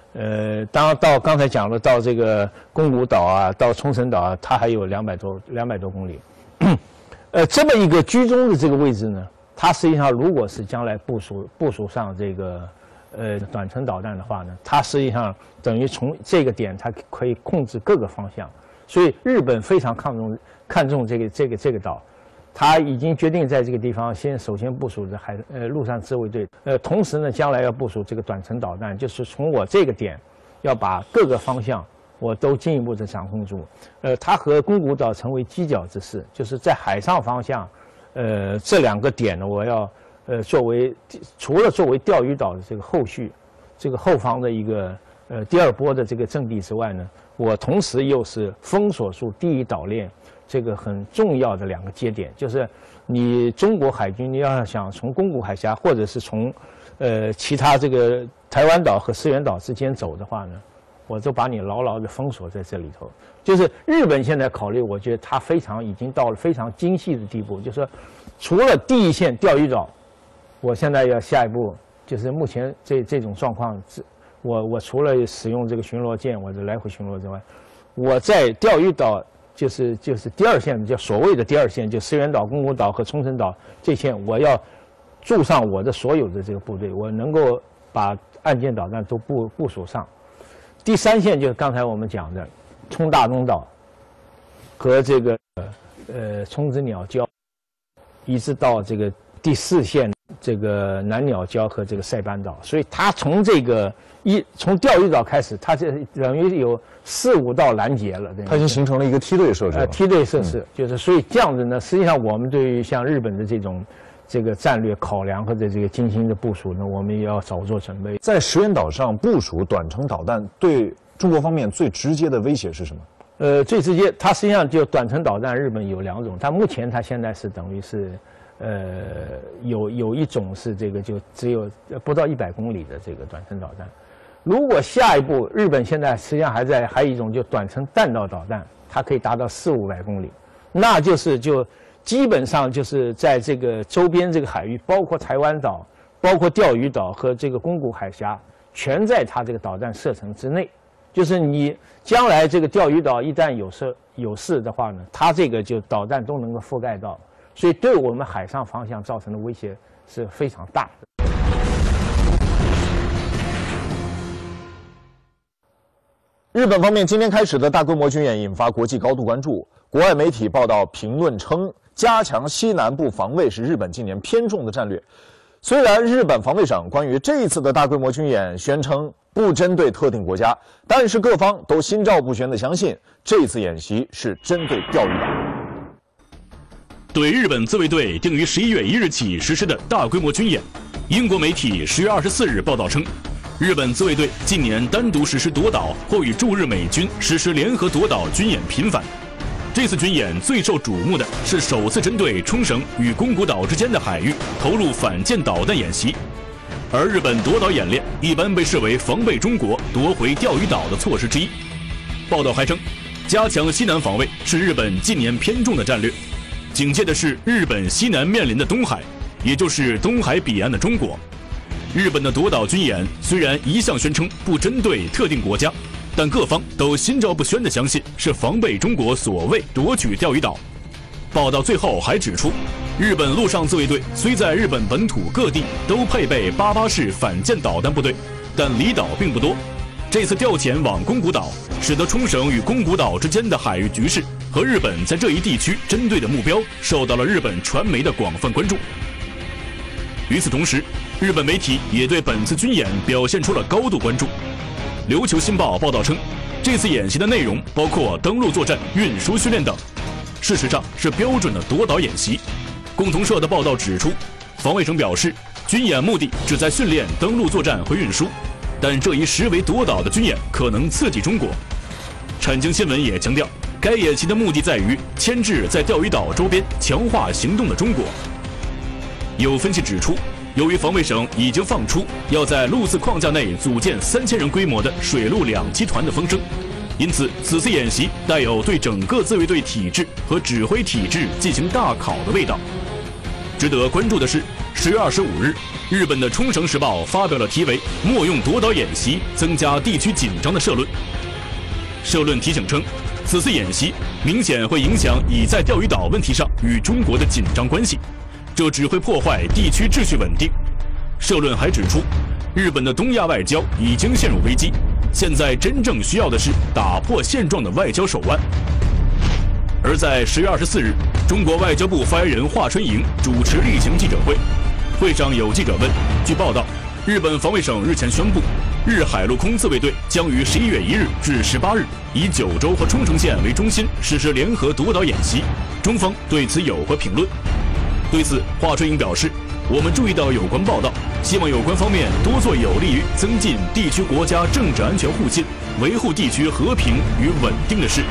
当然到刚才讲了，到这个宫古岛啊，到冲绳岛啊，它还有200多公里。这么一个居中的这个位置呢，它实际上如果是将来部署上这个短程导弹的话呢，它实际上等于从这个点它可以控制各个方向。所以日本非常看重这个岛。他已经决定在这个地方首先部署的陆上自卫队，同时呢，将来要部署这个短程导弹，就是从我这个点，要把各个方向我都进一步的掌控住。它和宫古岛成为犄角之势，就是在海上方向，这2个点呢，我要除了作为钓鱼岛的这个后续，这个后方的一个第2波的这个阵地之外呢，我同时又是封锁住第1岛链。这个很重要的2个节点，就是你中国海军，你要想从宫古海峡或者是从其他这个台湾岛和石垣岛之间走的话呢，我就把你牢牢的封锁在这里头。就是日本现在考虑，我觉得它已经到了非常精细的地步，就是说除了第1线钓鱼岛，我现在要下一步就是目前这种状况，我除了使用这个巡逻舰或者来回巡逻之外，我在钓鱼岛。就是第2线，叫所谓的第2线，就石垣岛、宫古岛和冲绳岛这线，我要驻上我的所有的这个部队，我能够把岸舰导弹都部署上。第3线就是刚才我们讲的，冲大东岛和这个冲之鸟礁，一直到这个第4线这个南鸟礁和这个塞班岛，所以它从从钓鱼岛开始，它这等于有4、5道拦截了。 它已经形成了一个梯队设施。 梯队设施就是，所以这样子呢，实际上我们对于像日本的这个战略考量和这个精心的部署呢，我们也要早做准备。 在石垣岛上部署短程导弹，对中国方面最直接的威胁是什么？ 最直接，它实际上就短程导弹，日本有2种，它目前它现在是等于是。有一种是这个就只有不到100公里的这个短程导弹，如果下一步日本现在实际上还有一种就短程弹道导弹，它可以达到400、500公里，那就基本上就是在这个周边这个海域，包括台湾岛、包括钓鱼岛和这个宫古海峡，全在它这个导弹射程之内。就是你将来这个钓鱼岛一旦有事的话呢，它这个就导弹都能够覆盖到。所以，对我们海上方向造成的威胁是非常大的。 日本方面今天开始的大规模军演引发国际高度关注。国外媒体报道评论称，加强西南部防卫是日本近年偏重的战略。虽然日本防卫省关于这一次的大规模军演宣称不针对特定国家，但是各方都心照不宣地相信这次演习是针对钓鱼岛。 对日本自卫队定于11月1日起实施的大规模军演，英国媒体10月24日报道称，日本自卫队近年单独实施夺岛或与驻日美军实施联合夺岛军演频繁。这次军演最受瞩目的是首次针对冲绳与宫古岛之间的海域投入反舰导弹演习，而日本夺岛演练一般被视为防备中国夺回钓鱼岛的措施之一。报道还称，加强西南防卫是日本近年偏重的战略。警戒的是日本西南面临的东海，也就是东海彼岸的中国。日本的夺岛军演虽然一向宣称不针对特定国家，但各方都心照不宣地相信是防备中国所谓夺取钓鱼岛。报道最后还指出，日本陆上自卫队虽在日本本土各地都配备88式反舰导弹部队，但离岛并不多。这次调遣往宫古岛，使得冲绳与宫古岛之间的海域局势和日本在这一地区针对的目标受到了日本传媒的广泛关注。与此同时，日本媒体也对本次军演表现出了高度关注。琉球新报报道称，这次演习的内容包括登陆作战、运输训练等，事实上是标准的夺岛演习。共同社的报道指出，防卫省表示，军演目的旨在训练登陆作战和运输，但这一实为夺岛的军演可能刺激中国。产经新闻也强调，该演习的目的在于牵制在钓鱼岛周边强化行动的中国。有分析指出，由于防卫省已经放出要在陆自框架内组建3000人规模的水陆2栖团的风声，因此此次演习带有对整个自卫队体制和指挥体制进行大考的味道。值得关注的是， 10月25日，日本的冲绳时报发表了题为“莫用夺岛演习增加地区紧张”的社论。社论提醒称，此次演习明显会影响已在钓鱼岛问题上与中国的紧张关系，这只会破坏地区秩序稳定。社论还指出，日本的东亚外交已经陷入危机，现在真正需要的是打破现状的外交手腕。而在10月24日，中国外交部发言人华春莹主持例行记者会，会上有记者问，据报道，日本防卫省日前宣布，日海陆空自卫队将于11月1日至18日以九州和冲绳县为中心实施联合夺岛演习，中方对此有何评论？对此，华春莹表示，我们注意到有关报道，希望有关方面多做有利于增进地区国家政治安全互信、维护地区和平与稳定的事。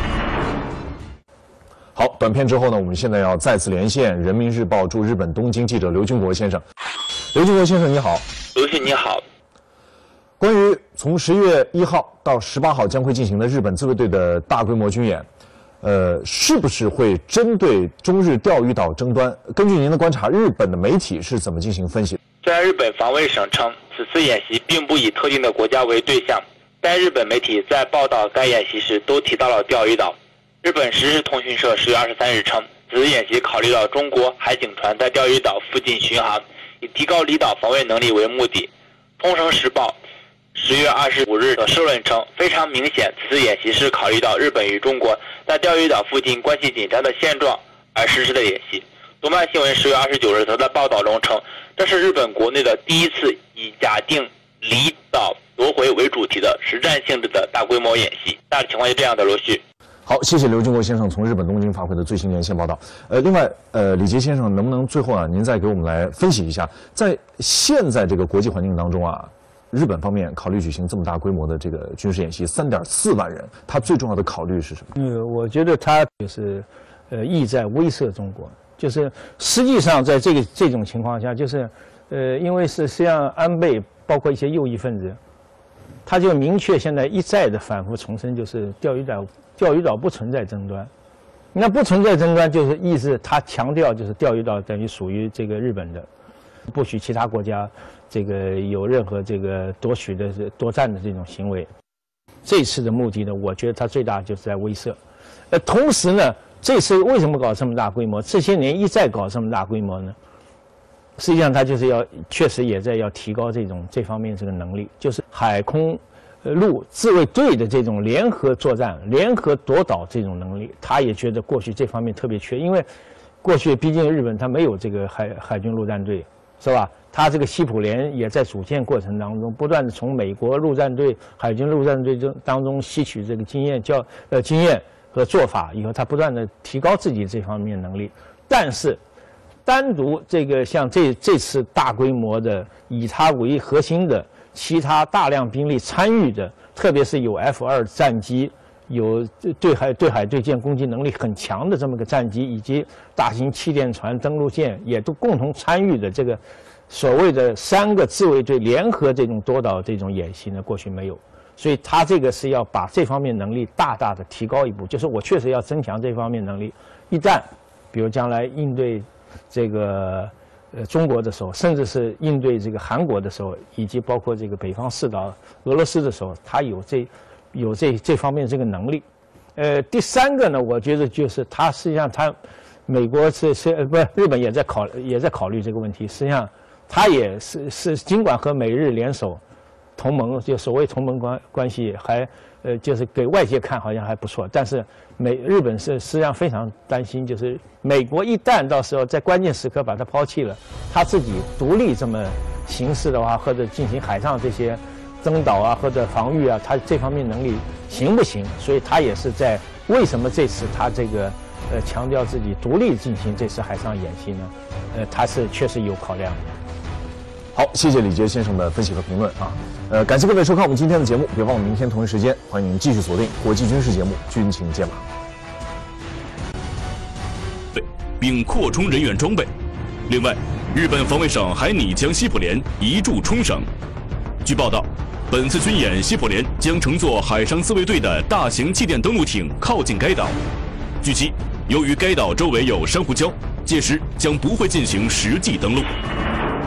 好，短片之后呢，我们现在要再次连线人民日报驻日本东京记者刘军国先生。刘军国先生，你好。 刘旭你好。 关于从10月1号到18号将会进行的日本自卫队的大规模军演，是不是会针对中日钓鱼岛争端？根据您的观察，日本的媒体是怎么进行分析？ 虽然日本防卫省称此次演习并不以特定的国家为对象，但日本媒体在报道该演习时都提到了钓鱼岛。日本时事通讯社10月23日称，此次演习考虑到中国海警船在钓鱼岛附近巡航，以提高离岛防卫能力为目的。冲绳时报10月25日的社论称，非常明显，此次演习是考虑到日本与中国在钓鱼岛附近关系紧张的现状而实施的演习。动漫新闻10月29日则在报道中称，这是日本国内的第一次以假定离岛夺回为主题的实战性质的大规模演习。大致情况是这样的，罗旭。 好，谢谢刘军国先生从日本东京发回的最新连线报道。另外，李杰先生，能不能最后啊，您再给我们来分析一下，在现在这个国际环境当中啊，日本方面考虑举行这么大规模的这个军事演习，3.4万人，它最重要的考虑是什么？ 我觉得它就是意在威慑中国，就是实际上在这种情况下，就是因为是实际上安倍包括一些右翼分子，他就明确现在一再的反复重申，就是钓鱼岛不存在争端。那不存在争端，就是意思他强调就是钓鱼岛等于属于这个日本的，不许其他国家这个有任何这个夺占的这种行为。这次的目的呢，我觉得它最大就是在威慑。同时呢，这次为什么搞这么大规模？这些年一再搞这么大规模呢？实际上，它就是确实也在要提高这方面这个能力，就是海空陆自卫队的这种联合作战、联合夺岛这种能力，他也觉得过去这方面特别缺，因为过去毕竟日本它没有这个海军陆战队，是吧？它这个西普联也在组建过程当中，不断的从美国陆战队、海军陆战队当中吸取这个经验和做法，以后它不断的提高自己这方面能力。但是，单独这个像这次大规模的以它为核心的其他大量兵力参与的，特别是有 F2战机，有对海对舰攻击能力很强的这么个战机，以及大型气垫船、登陆舰也都共同参与的这个所谓的3个自卫队联合这种夺岛这种演习呢，过去没有。所以他这个是要把这方面能力大大的提高一步，就是我确实要增强这方面能力。一旦比如将来应对这个中国的时候，甚至是应对这个韩国的时候，以及包括这个北方四岛俄罗斯的时候，他有这方面这个能力。第3个呢，我觉得就是他实际上美国日本也在考虑这个问题。实际上，他也是尽管和美日联手同盟，就所谓同盟关系还就是给外界看好像还不错，但是日本是实际上非常担心，就是美国一旦到时候在关键时刻把它抛弃了，他自己独立这么行事的话，或者进行海上这些登岛啊或者防御啊，他这方面能力行不行？所以他也是在为什么这次他这个强调自己独立进行这次海上演习呢？他是确实有考量的。 好，谢谢李杰先生的分析和评论啊。感谢各位收看我们今天的节目，别忘了明天同一时间，欢迎您继续锁定国际军事节目《军情解码》， 并扩充人员装备。另外，日本防卫省还拟将西普联移驻冲绳。据报道，本次军演西普联将乘坐海上自卫队的大型气垫登陆艇靠近该岛。据悉，由于该岛周围有珊瑚礁，届时将不会进行实际登陆。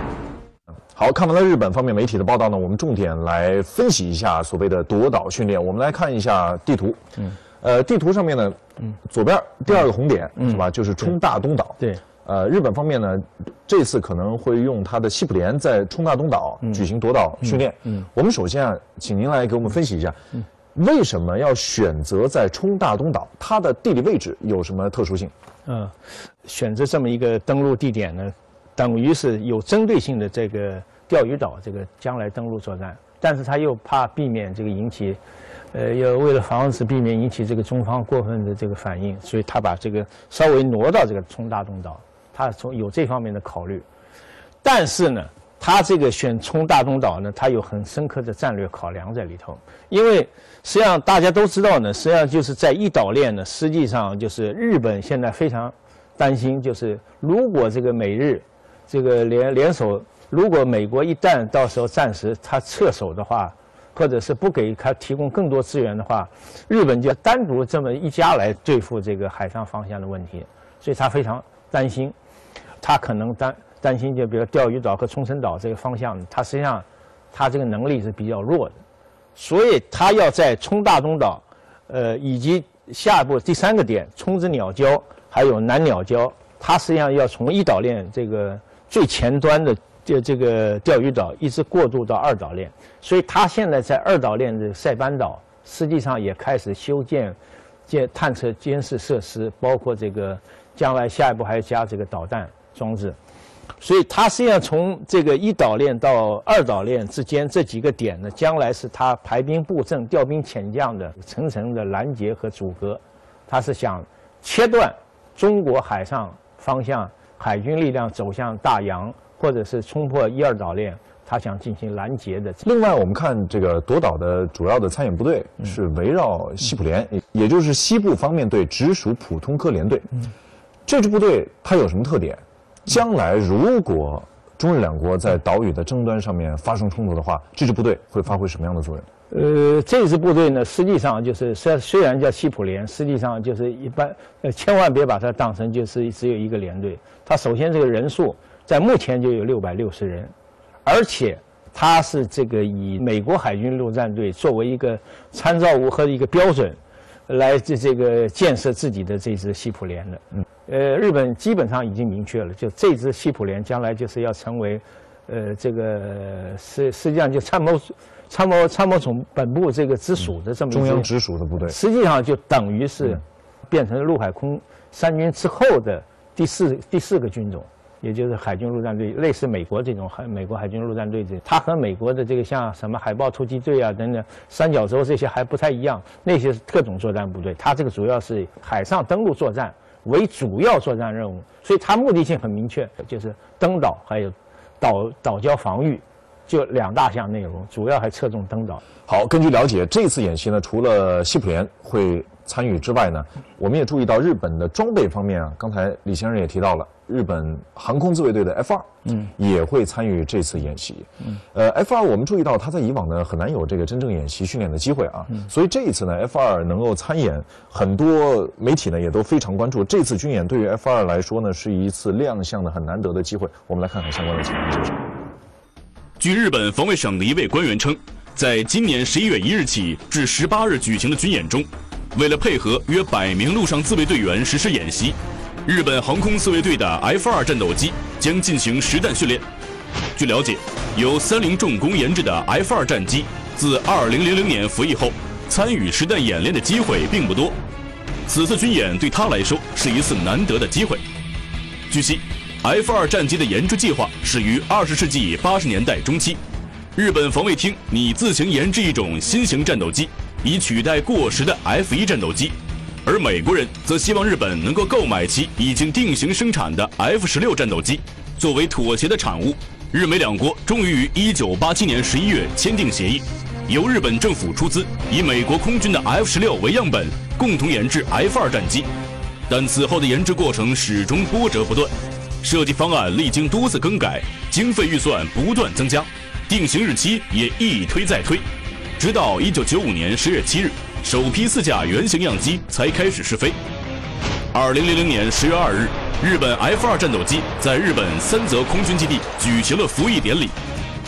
好，看完了日本方面媒体的报道呢，我们重点来分析一下所谓的夺岛训练。我们来看一下地图。地图上面呢，左边第2个红点是吧，就是冲大东岛。 对。 日本方面呢，这次可能会用它的西普连在冲大东岛举行夺岛训练。我们首先啊，请您来给我们分析一下，为什么要选择在冲大东岛？它的地理位置有什么特殊性？ 选择这么一个登陆地点呢，等于是有针对性的这个钓鱼岛这个将来登陆作战，但是他又怕避免这个引起，要为了防止避免引起这个中方过分的这个反应，所以他把这个稍微挪到这个冲大东岛，他有这方面的考虑。但是呢，他这个选冲大东岛呢，他有很深刻的战略考量在里头，因为实际上大家都知道呢，实际上就是在一岛链呢，实际上就是日本现在非常担心，就是如果这个美日这个联手，如果美国一旦到时候暂时他撤手的话，或者是不给他提供更多资源的话，日本就单独这么一家来对付这个海上方向的问题，所以他非常担心，他可能担心就比如钓鱼岛和冲绳岛这个方向，他实际上他这个能力是比较弱的，所以他要在冲大东岛，以及下一步第3个点冲之鸟礁还有南鸟礁，他实际上要从一岛链这个最前端的这个钓鱼岛一直过渡到2岛链，所以他现在在2岛链的塞班岛实际上也开始修建探测监视设施，包括这个将来下一步还要加这个导弹装置，所以它实际上从这个1岛链到2岛链之间这几个点呢，将来是它排兵布阵、调兵遣将的层层的拦截和阻隔。它是想切断中国海上方向海军力量走向大洋，或者是冲破1、2岛链，它想进行拦截的。 另外，我们看这个夺岛的主要的参演部队是围绕西普连，也就是西部方面队直属普通科联队。这支部队它有什么特点？将来如果中日两国在岛屿的争端上面发生冲突的话，这支部队会发挥什么样的作用？ 这支部队呢，实际上就是虽然叫西普连，实际上就是一般，千万别把它当成就是只有一个连队。它首先这个人数在目前就有660人，而且它是这个以美国海军陆战队作为一个参照物和一个标准，来这个建设自己的这支西普连的。日本基本上已经明确了，就这支西普连将来就是要成为，这个实际上就参谋总本部这个直属的这么中央直属的部队， 实际上就等于是变成陆海空三军之后的第四个军种，也就是海军陆战队，类似美国这种美国海军陆战队这，它和美国的这个像什么海豹突击队啊等等三角洲这些还不太一样，那些是特种作战部队，它这个主要是海上登陆作战为主要作战任务，所以它目的性很明确，就是登岛还有岛礁防御，就2大项内容，主要还侧重登岛。 好，根据了解，这次演习呢，除了西普连会参与之外呢，我们也注意到日本的装备方面啊，刚才李先生也提到了，日本航空自卫队的 F2，也会参与这次演习。F2我们注意到，它在以往呢很难有这个真正演习训练的机会啊，所以这一次呢 F2能够参演，很多媒体呢也都非常关注。这次军演对于 F2来说呢，是一次亮相的很难得的机会。我们来看看相关的情况介绍。 据日本防卫省的一位官员称，在今年11月1日起至18日举行的军演中，为了配合约100名陆上自卫队员实施演习，日本航空自卫队的 F2战斗机将进行实弹训练。据了解，由30重工研制的 F2战机自2000年服役后，参与实弹演练的机会并不多。此次军演对他来说是一次难得的机会。据悉，F2战机的研制计划始于20世纪80年代中期，日本防卫厅拟自行研制一种新型战斗机，以取代过时的 F1战斗机，而美国人则希望日本能够购买其已经定型生产的 F16战斗机。作为妥协的产物，日美两国终于于1987年11月签订协议，由日本政府出资，以美国空军的 F16为样本，共同研制 F2战机。但此后的研制过程始终波折不断，设计方案历经多次更改，经费预算不断增加，定型日期也一推再推，直到1995年10月7日，首批4架原型样机才开始试飞。2000年10月2日，日本 F2战斗机在日本三泽空军基地举行了服役典礼。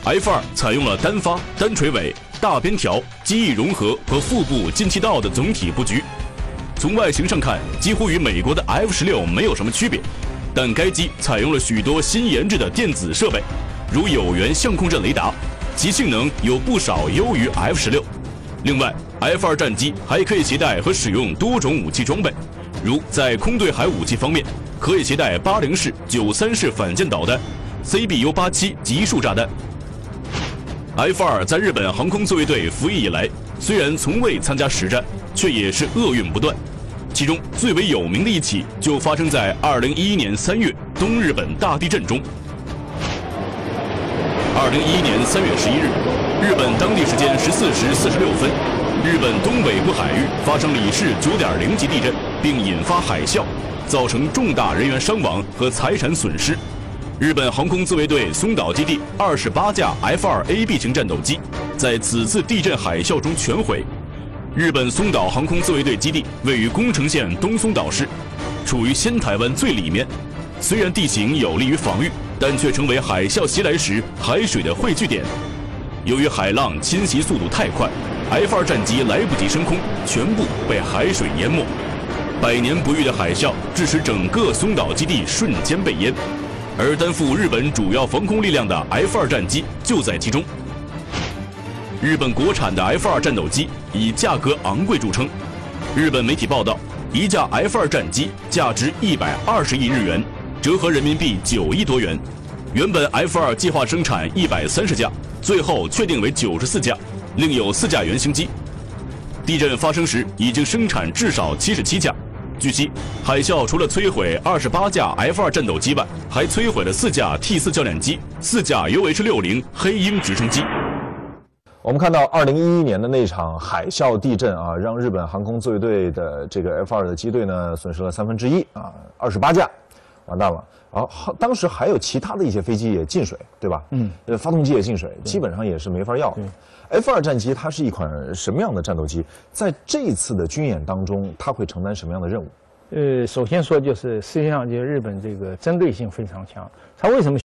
F2采用了单发、单垂尾、大边条、机翼融合和腹部进气道的总体布局。从外形上看，几乎与美国的 F16没有什么区别，但该机采用了许多新研制的电子设备，如有源相控阵雷达，其性能有不少优于 F16。另外 ，F2战机还可以携带和使用多种武器装备，如在空对海武器方面，可以携带80式、93式反舰导弹、CBU-87集束炸弹。F2在日本航空自卫队服役以来，虽然从未参加实战，却也是厄运不断。其中最为有名的一起就发生在2011年3月东日本大地震中。2011年3月11日，日本当地时间14时46分，日本东北部海域发生里氏9.0级地震，并引发海啸，造成重大人员伤亡和财产损失。日本航空自卫队松岛基地28架 F2AB 型战斗机在此次地震海啸中全毁。日本松岛航空自卫队基地位于宫城县东松岛市，处于仙台湾最里面。虽然地形有利于防御，但却成为海啸袭来时海水的汇聚点。由于海浪侵袭速度太快， F2战机来不及升空，全部被海水淹没。百年不遇的海啸致使整个松岛基地瞬间被淹，而担负日本主要防空力量的 F2战机就在其中。日本国产的 F2战斗机以价格昂贵著称。日本媒体报道，一架 F2战机价值120亿日元，折合人民币9亿多元。原本 F2计划生产130架，最后确定为94架，另有4架原型机。地震发生时已经生产至少77架。据悉，海啸除了摧毁28架 F2战斗机外，还摧毁了4架 T4教练机、4架 UH-60黑鹰直升机。 我们看到2011年的那场海啸地震啊，让日本航空自卫队的这个 F2的机队呢损失了1/3啊，28架，完蛋了。然后当时还有其他的一些飞机也进水，对吧？发动机也进水，基本上也是没法要。F2战机它是一款什么样的战斗机？在这次的军演当中，它会承担什么样的任务？ 首先说就是实际上就是日本这个针对性非常强，它为什么？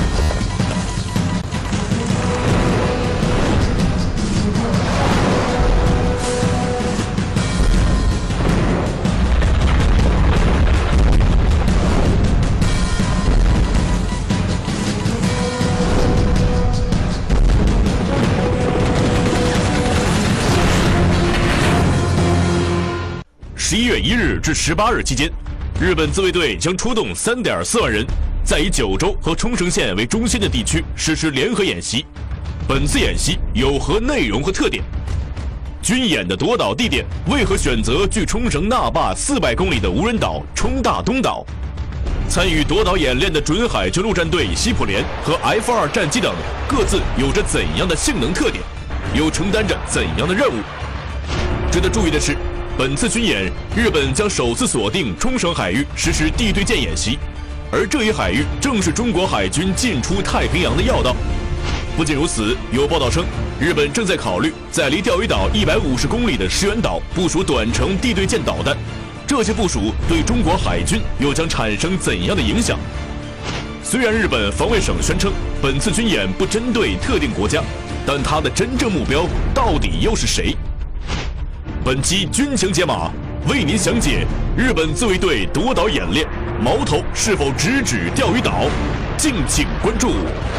11月1日至18日期间，日本自卫队将出动3.4万人，在以九州和冲绳县为中心的地区实施联合演习。本次演习有何内容和特点？军演的夺岛地点为何选择距冲绳那霸400公里的无人岛冲大东岛？参与夺岛演练的准海军陆战队西普联和 F2战机等各自有着怎样的性能特点，又承担着怎样的任务？值得注意的是，本次军演，日本将首次锁定冲绳海域实施地对舰演习，而这一海域正是中国海军进出太平洋的要道。不仅如此，有报道称，日本正在考虑在离钓鱼岛150公里的石垣岛部署短程地对舰导弹。这些部署对中国海军又将产生怎样的影响？虽然日本防卫省宣称本次军演不针对特定国家，但它的真正目标到底又是谁？本期军情解码为您详解日本自卫队夺岛演练，矛头是否直指钓鱼岛？敬请关注。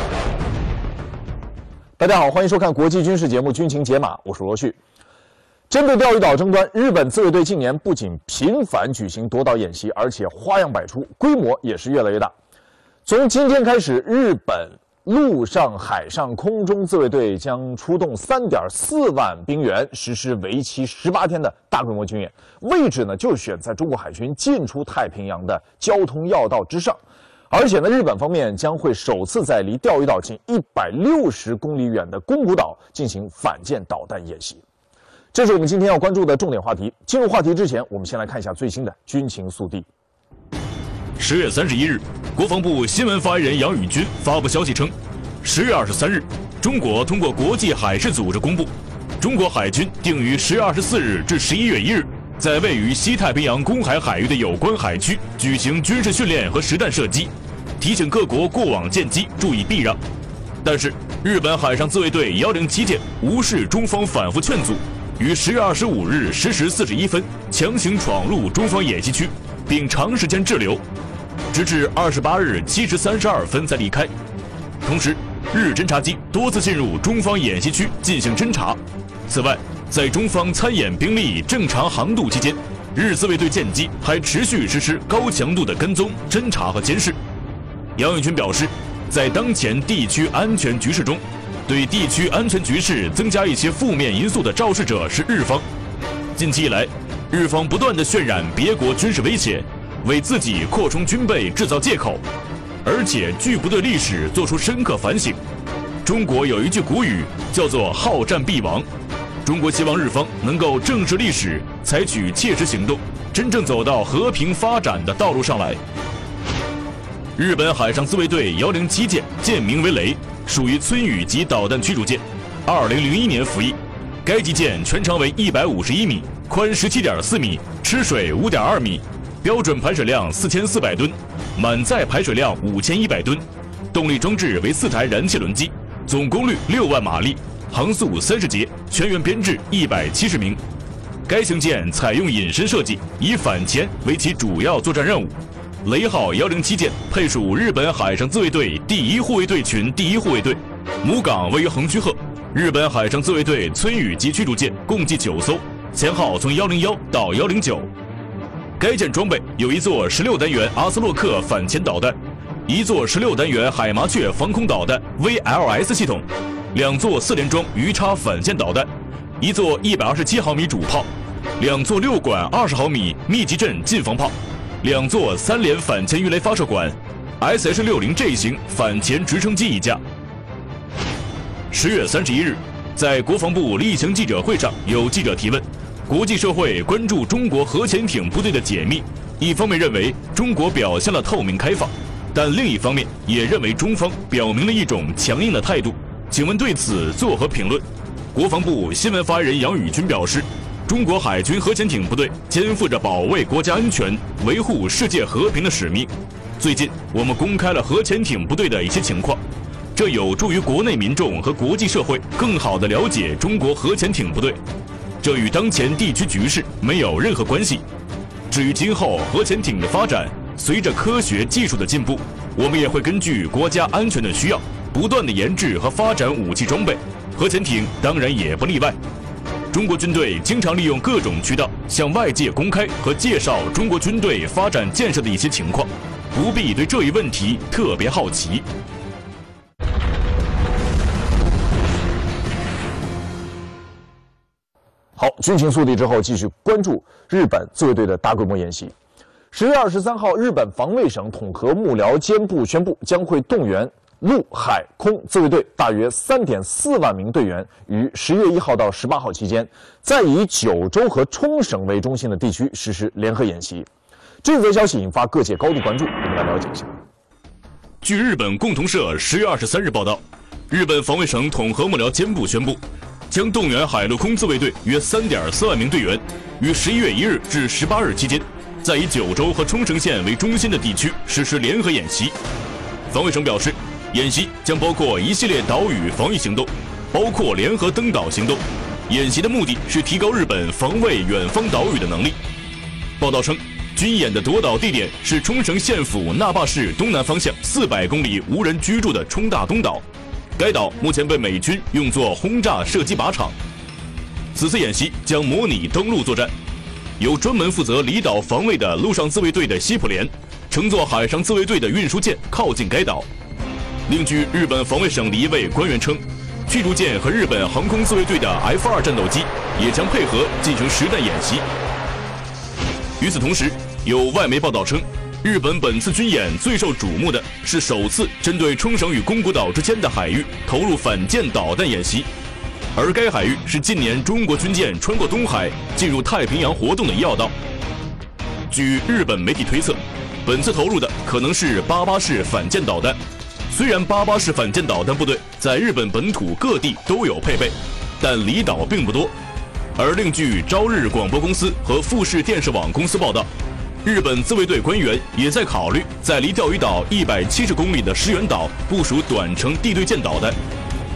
大家好，欢迎收看国际军事节目《军情解码》，我是罗旭。针对钓鱼岛争端，日本自卫队近年不仅频繁举行夺岛演习，而且花样百出，规模也是越来越大。从今天开始，日本陆上、海上、空中自卫队将出动3.4万兵员，实施为期18天的大规模军演。位置呢，就选在中国海军进出太平洋的交通要道之上。而且呢，日本方面将会首次在离钓鱼岛近160公里远的宫古岛进行反舰导弹演习。这是我们今天要关注的重点话题。进入话题之前，我们先来看一下最新的军情速递。 10月31日，国防部新闻发言人杨宇军发布消息称，10月23日，中国通过国际海事组织公布，中国海军定于10月24日至11月1日，在位于西太平洋公海海域的有关海区举行军事训练和实弹射击，提醒各国过往舰机注意避让。但是， 日本海上自卫队107舰无视中方反复劝阻，于10月25日10时41分强行闯入中方演习区，并长时间滞留，直至28日7时32分才离开。同时，日侦察机多次进入中方演习区进行侦察。此外，在中方参演兵力正常航渡期间，日自卫队舰机还持续实施高强度的跟踪、侦察和监视。杨宇军表示，在当前地区安全局势中，对地区安全局势增加一些负面因素的肇事者是日方。近期以来，日方不断地渲染别国军事威胁，为自己扩充军备制造借口，而且拒不对历史做出深刻反省。中国有一句古语叫做“好战必亡”，中国希望日方能够正视历史，采取切实行动，真正走到和平发展的道路上来。日本海上自卫队107舰舰名为雷，属于村雨级导弹驱逐舰，2001年服役。该级舰全长为151米，宽17.4米，吃水5.2米，标准排水量4400吨，满载排水量5100吨，动力装置为4台燃气轮机，总功率6万马力，航速30节，全员编制170名。该型舰采用隐身设计，以反潜为其主要作战任务。雷号107舰配属日本海上自卫队第1护卫队群第1护卫队，母港位于横须贺。日本海上自卫队村雨级驱逐舰共计9艘，前号从101到109。该舰装备有一座16单元阿斯洛克反潜导弹，一座16单元海麻雀防空导弹 VLS 系统，2座4连装鱼叉反舰导弹，一座127毫米主炮，2座6管20毫米密集阵近防炮，2座3连反潜鱼雷发射管 ，SH-60J 型反潜直升机一架。10月31日，在国防部例行记者会上，有记者提问，国际社会关注中国核潜艇部队的解密，一方面认为中国表现了透明开放，但另一方面也认为中方表明了一种强硬的态度。请问对此作何评论？国防部新闻发言人杨宇军表示，中国海军核潜艇部队肩负着保卫国家安全、维护世界和平的使命。最近，我们公开了核潜艇部队的一些情况，这有助于国内民众和国际社会更好地了解中国核潜艇部队。这与当前地区局势没有任何关系。至于今后核潜艇的发展，随着科学技术的进步，我们也会根据国家安全的需要，不断地研制和发展武器装备，核潜艇当然也不例外。中国军队经常利用各种渠道向外界公开和介绍中国军队发展建设的一些情况，不必对这一问题特别好奇。 好，军情速递之后，继续关注日本自卫队的大规模演习。10月23号，日本防卫省统合幕僚监部宣布，将会动员陆海空自卫队大约3.4万名队员，于10月1号到18号期间，在以九州和冲绳为中心的地区实施联合演习。这则消息引发各界高度关注，我们来了解一下。 据日本共同社10月23日报道，日本防卫省统合幕僚监部宣布，将动员海陆空自卫队约3.4万名队员，于11月1日至18日期间，在以九州和冲绳县为中心的地区实施联合演习。防卫省表示，演习将包括一系列岛屿防御行动，包括联合登岛行动。演习的目的是提高日本防卫远方岛屿的能力。报道称，军演的夺岛地点是冲绳县府那霸市东南方向400公里无人居住的冲大东岛，该岛目前被美军用作轰炸射击靶场。此次演习将模拟登陆作战，由专门负责离岛防卫的陆上自卫队的西浦连乘坐海上自卫队的运输舰靠近该岛。另据日本防卫省的一位官员称，驱逐舰和日本航空自卫队的 F-2战斗机也将配合进行实弹演习。与此同时，有外媒报道称，日本本次军演最受瞩目的是首次针对冲绳与宫古岛之间的海域投入反舰导弹演习，而该海域是近年中国军舰穿过东海进入太平洋活动的要道。据日本媒体推测，本次投入的可能是88式反舰导弹。虽然88式反舰导弹部队在日本本土各地都有配备，但离岛并不多。而另据朝日广播公司和富士电视网公司报道，日本自卫队官员也在考虑在离钓鱼岛170公里的石垣岛部署短程地对舰导弹。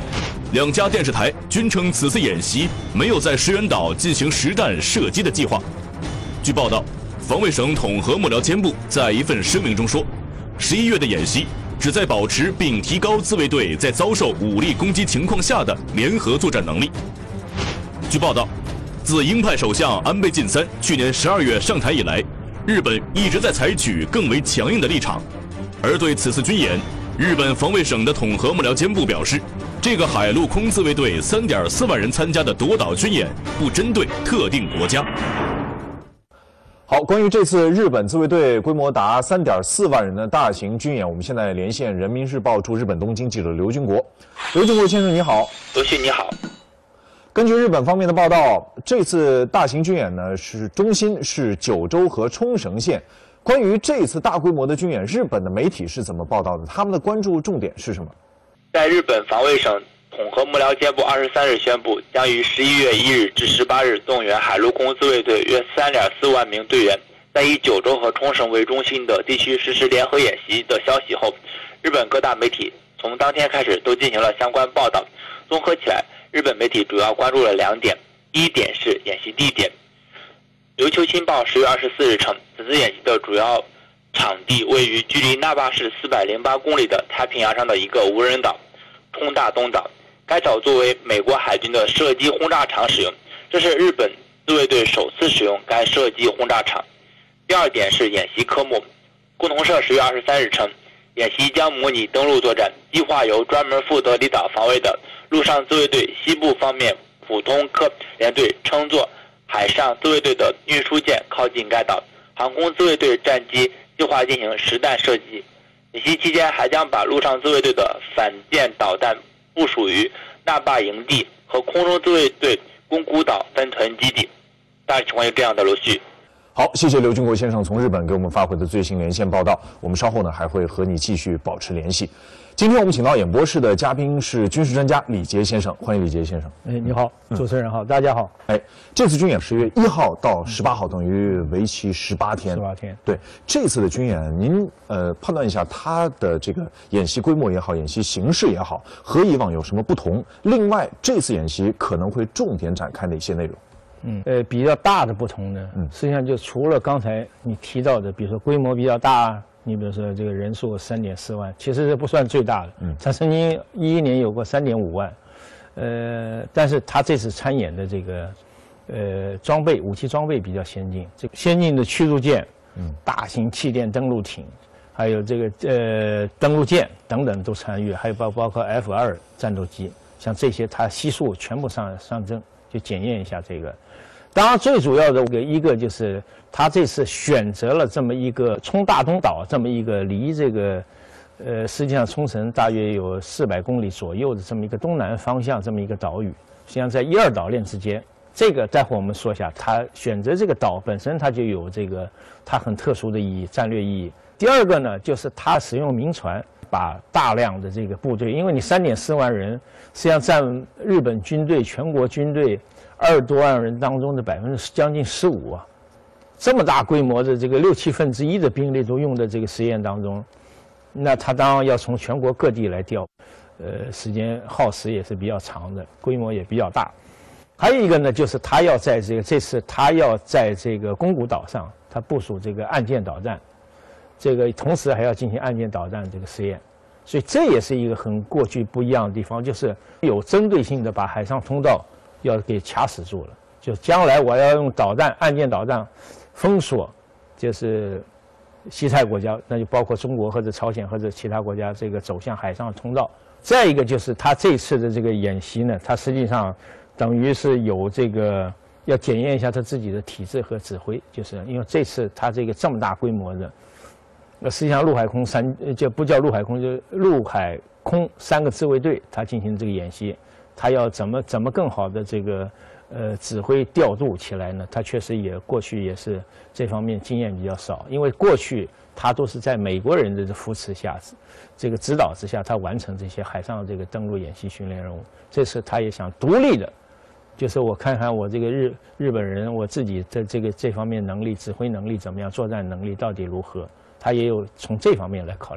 两家电视台均称此次演习没有在石垣岛进行实弹射击的计划。据报道，防卫省统合幕僚监部在一份声明中说，11月的演习旨在保持并提高自卫队在遭受武力攻击情况下的联合作战能力。据报道，自鹰派首相安倍晋三去年12月上台以来，日本一直在采取更为强硬的立场。而对此次军演，日本防卫省的统合幕僚监部表示，这个海陆空自卫队3.4万人参加的夺岛军演不针对特定国家。 好，关于这次日本自卫队规模达3.4万人的大型军演，我们现在连线人民日报驻日本东京记者刘军国。刘军国先生你好。 罗旭你好。 根据日本方面的报道，这次大型军演呢中心是九州和冲绳县。关于这次大规模的军演，日本的媒体是怎么报道的？他们的关注重点是什么？ 在日本防卫省统合幕僚监部23日宣布，将于11月1日至18日动员海陆空自卫队约3.4万名队员，在以九州和冲绳为中心的地区实施联合演习的消息后，日本各大媒体从当天开始都进行了相关报道。综合起来，日本媒体主要关注了2点，第一点是演习地点。琉球新报10月24日称，此次演习的主要场地位于距离那霸市408公里的太平洋上的一个无人岛冲大东岛，该岛作为美国海军的射击轰炸场使用，这是日本自卫队首次使用该射击轰炸场。第二点是演习科目，共同社10月23日称，演习将模拟登陆作战，计划由专门负责离岛防卫的陆上自卫队西部方面普通科联队乘坐海上自卫队的运输舰靠近该岛，航空自卫队战机计划进行实弹射击。演习期间还将把陆上自卫队的反舰导弹部署于那霸营地和空中自卫队宫古岛分屯基地。大致情况是这样的，罗旭。 好，谢谢刘军国先生从日本给我们发回的最新连线报道。我们稍后呢还会和你继续保持联系。今天我们请到演播室的嘉宾是军事专家李杰先生，欢迎李杰先生。 你好，主持人好，大家好。 这次军演10月1号到18号，等于为期18天。 18天。 对，这次的军演，您判断一下它的这个演习规模也好，演习形式也好，和以往有什么不同？另外，这次演习可能会重点展开哪些内容？ 比较大的不同呢，实际上就除了刚才你提到的，比如说规模比较大，你比如说这个人数3.4万，其实这不算最大的。他曾经11年有过3.5万，但是他这次参演的这个装备武器装备比较先进，这个先进的驱逐舰、大型气垫登陆艇，还有这个登陆舰等等都参与，还有包括 F2战斗机，像这些它悉数全部上阵，就检验一下这个。当然，最主要的一个就是他这次选择了这么一个冲大东岛这么一个离这个实际上冲绳大约有400公里左右的这么一个东南方向这么一个岛屿，实际上在1、2岛链之间。这个待会我们说一下，他选择这个岛本身它就有这个它很特殊的意义，战略意义。第二个呢，就是他使用民船，把大量的这个部队，因为你3.4万人，实际上占日本军队全国军队20多万人当中的将近15啊，这么大规模的这个6/7的兵力都用在这个实验当中，那他当然要从全国各地来调，时间耗时也是比较长的，规模也比较大。还有一个呢，就是他要在这次他要在这个宫古岛上，他部署这个岸舰导弹，这个同时还要进行岸舰导弹这个实验，所以这也是一个很过去不一样的地方，就是有针对性的把海上通道要给卡死住了，就将来我要用导弹、岸舰导弹封锁，就是西太国家，那就包括中国或者朝鲜或者其他国家这个走向海上的通道。再一个就是他这次的这个演习呢，他实际上等于是有这个要检验一下他自己的体制和指挥，就是因为这次他这个这么大规模的，实际上陆海空就不叫陆海空，就陆海空3个自卫队，他进行这个演习。他要怎么更好的这个指挥调度起来呢？他确实过去也是这方面经验比较少，因为过去他都是在美国人的扶持下，这个指导之下，他完成这些海上这个登陆演习训练任务。这次他也想独立的，就是我看看我这个日本人我自己的这方面能力、指挥能力怎么样，作战能力到底如何，他也有从这方面来考量。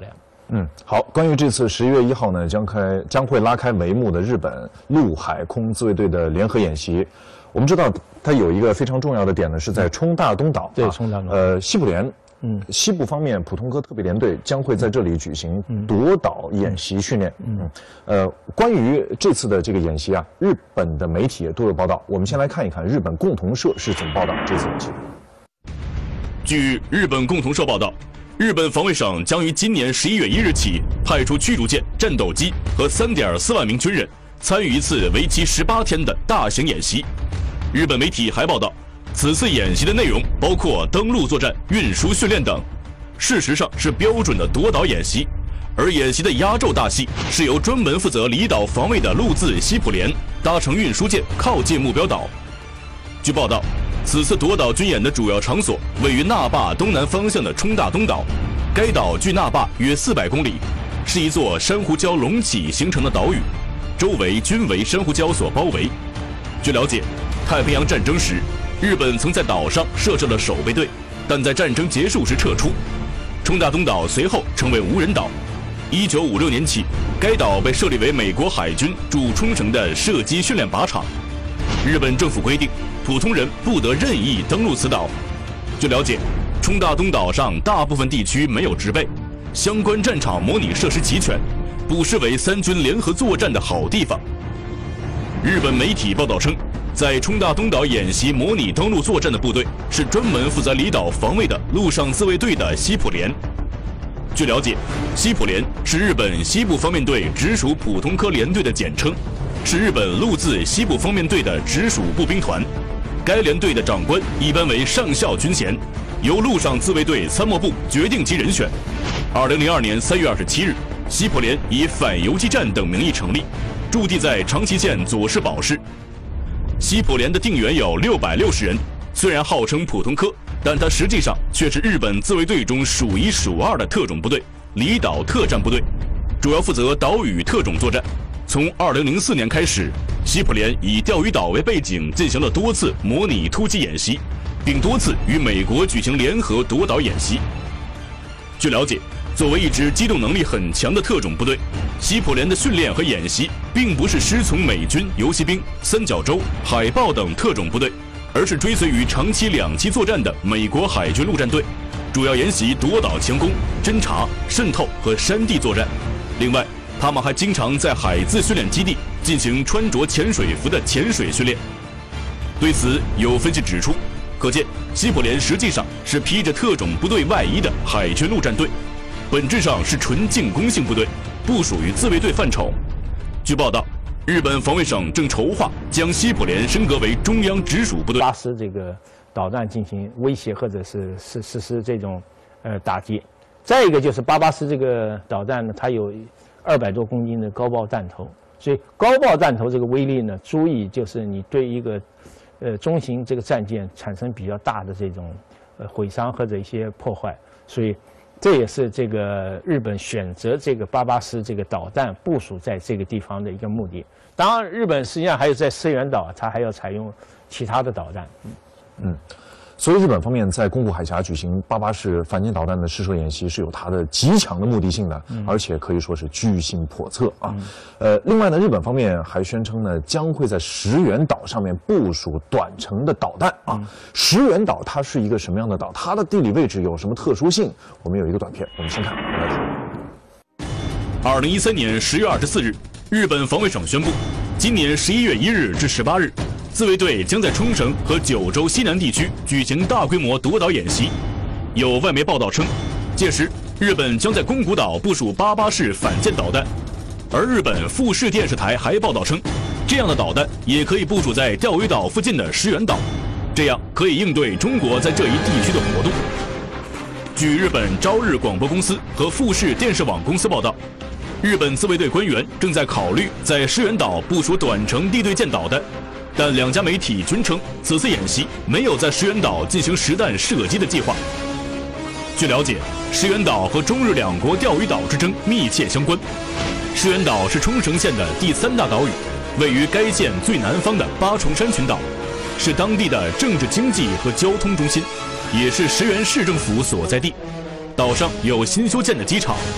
好，关于这次11月1号呢将会拉开帷幕的日本陆海空自卫队的联合演习，我们知道它有一个非常重要的点呢，是在冲大东岛， 对，冲大东岛， 西浦连。西部方面，普通科特别联队将会在这里举行夺岛演习训练。关于这次的这个演习啊，日本的媒体也都有报道。我们先来看一看日本共同社是怎么报道这次演习的。 据日本共同社报道，日本防卫省将于今年11月1日起派出驱逐舰、战斗机和3.4万名军人参与一次为期18天的大型演习。日本媒体还报道，此次演习的内容包括登陆作战、运输训练等，事实上是标准的夺岛演习。而演习的压轴大戏是由专门负责离岛防卫的陆自西浦连搭乘运输舰靠近目标岛。据报道，此次夺岛军演的主要场所位于那霸东南方向的冲大东岛，该岛距那霸约400公里，是一座珊瑚礁隆起形成的岛屿，周围均为珊瑚礁所包围。据了解，太平洋战争时，日本曾在岛上设置了守备队，但在战争结束时撤出。冲大东岛随后成为无人岛。1956年起，该岛被设立为美国海军驻冲绳的射击训练靶场。日本政府规定，普通人不得任意登陆此岛。据了解，冲大东岛上大部分地区没有植被，相关战场模拟设施齐全，不失为三军联合作战的好地方。日本媒体报道称，在冲大东岛演习模拟登陆作战的部队是专门负责离岛防卫的陆上自卫队的西浦连。据了解，西浦连是日本西部方面队直属普通科联队的简称，是日本陆自西部方面队的直属步兵团。该联队的长官一般为上校军衔，由陆上自卫队参谋部决定其人选。2002年3月27日，西浦连以反游击战等名义成立，驻地在长崎县佐世保市。西浦连的定员有660人，虽然号称普通科，但它实际上却是日本自卫队中数1数2的特种部队——离岛特战部队，主要负责岛屿特种作战。从2004年开始，西浦连以钓鱼岛为背景进行了多次模拟突击演习，并多次与美国举行联合夺岛演习。据了解，作为一支机动能力很强的特种部队，西浦连的训练和演习并不是师从美军游骑兵、三角洲、海豹等特种部队，而是追随于长期两栖作战的美国海军陆战队，主要研习夺岛强攻、侦察、渗透和山地作战。另外，他们还经常在海自训练基地进行穿着潜水服的潜水训练。对此，有分析指出，可见西浦连实际上是披着特种部队外衣的海军陆战队，本质上是纯进攻性部队，不属于自卫队范畴。据报道，日本防卫省正筹划将西浦连升格为中央直属部队， 巴斯这个导弹进行威胁或者是实施这种打击。再一个就是884这个导弹呢，它有200多公斤的高爆弹头，所以高爆弹头这个威力呢，足以就是你对一个中型这个战舰产生比较大的这种毁伤或者一些破坏，所以这也是这个日本选择这个884这个导弹部署在这个地方的一个目的。当然，日本实际上还有在石垣岛，它还要采用其他的导弹。 所以日本方面在宫古海峡举行88式反舰导弹的试射演习是有它的极强的目的性的，而且可以说是居心叵测啊。另外呢，日本方面还宣称呢，将会在石垣岛上面部署短程的导弹啊。石垣岛它是一个什么样的岛？它的地理位置有什么特殊性？我们有一个短片，我们先看来说。2013年10月24日，日本防卫省宣布，今年11月1日至18日。自卫队将在冲绳和九州西南地区举行大规模夺岛演习。有外媒报道称，届时日本将在宫古岛部署88式反舰导弹。而日本富士电视台还报道称，这样的导弹也可以部署在钓鱼岛附近的石垣岛，这样可以应对中国在这一地区的活动。据日本朝日广播公司和富士电视网公司报道，日本自卫队官员正在考虑在石垣岛部署短程地对舰导弹。但两家媒体均称，此次演习没有在石垣岛进行实弹射击的计划。据了解，石垣岛和中日两国钓鱼岛之争密切相关。石垣岛是冲绳县的第3大岛屿，位于该县最南方的八重山群岛，是当地的政治、经济和交通中心，也是石垣市政府所在地。岛上有新修建的机场。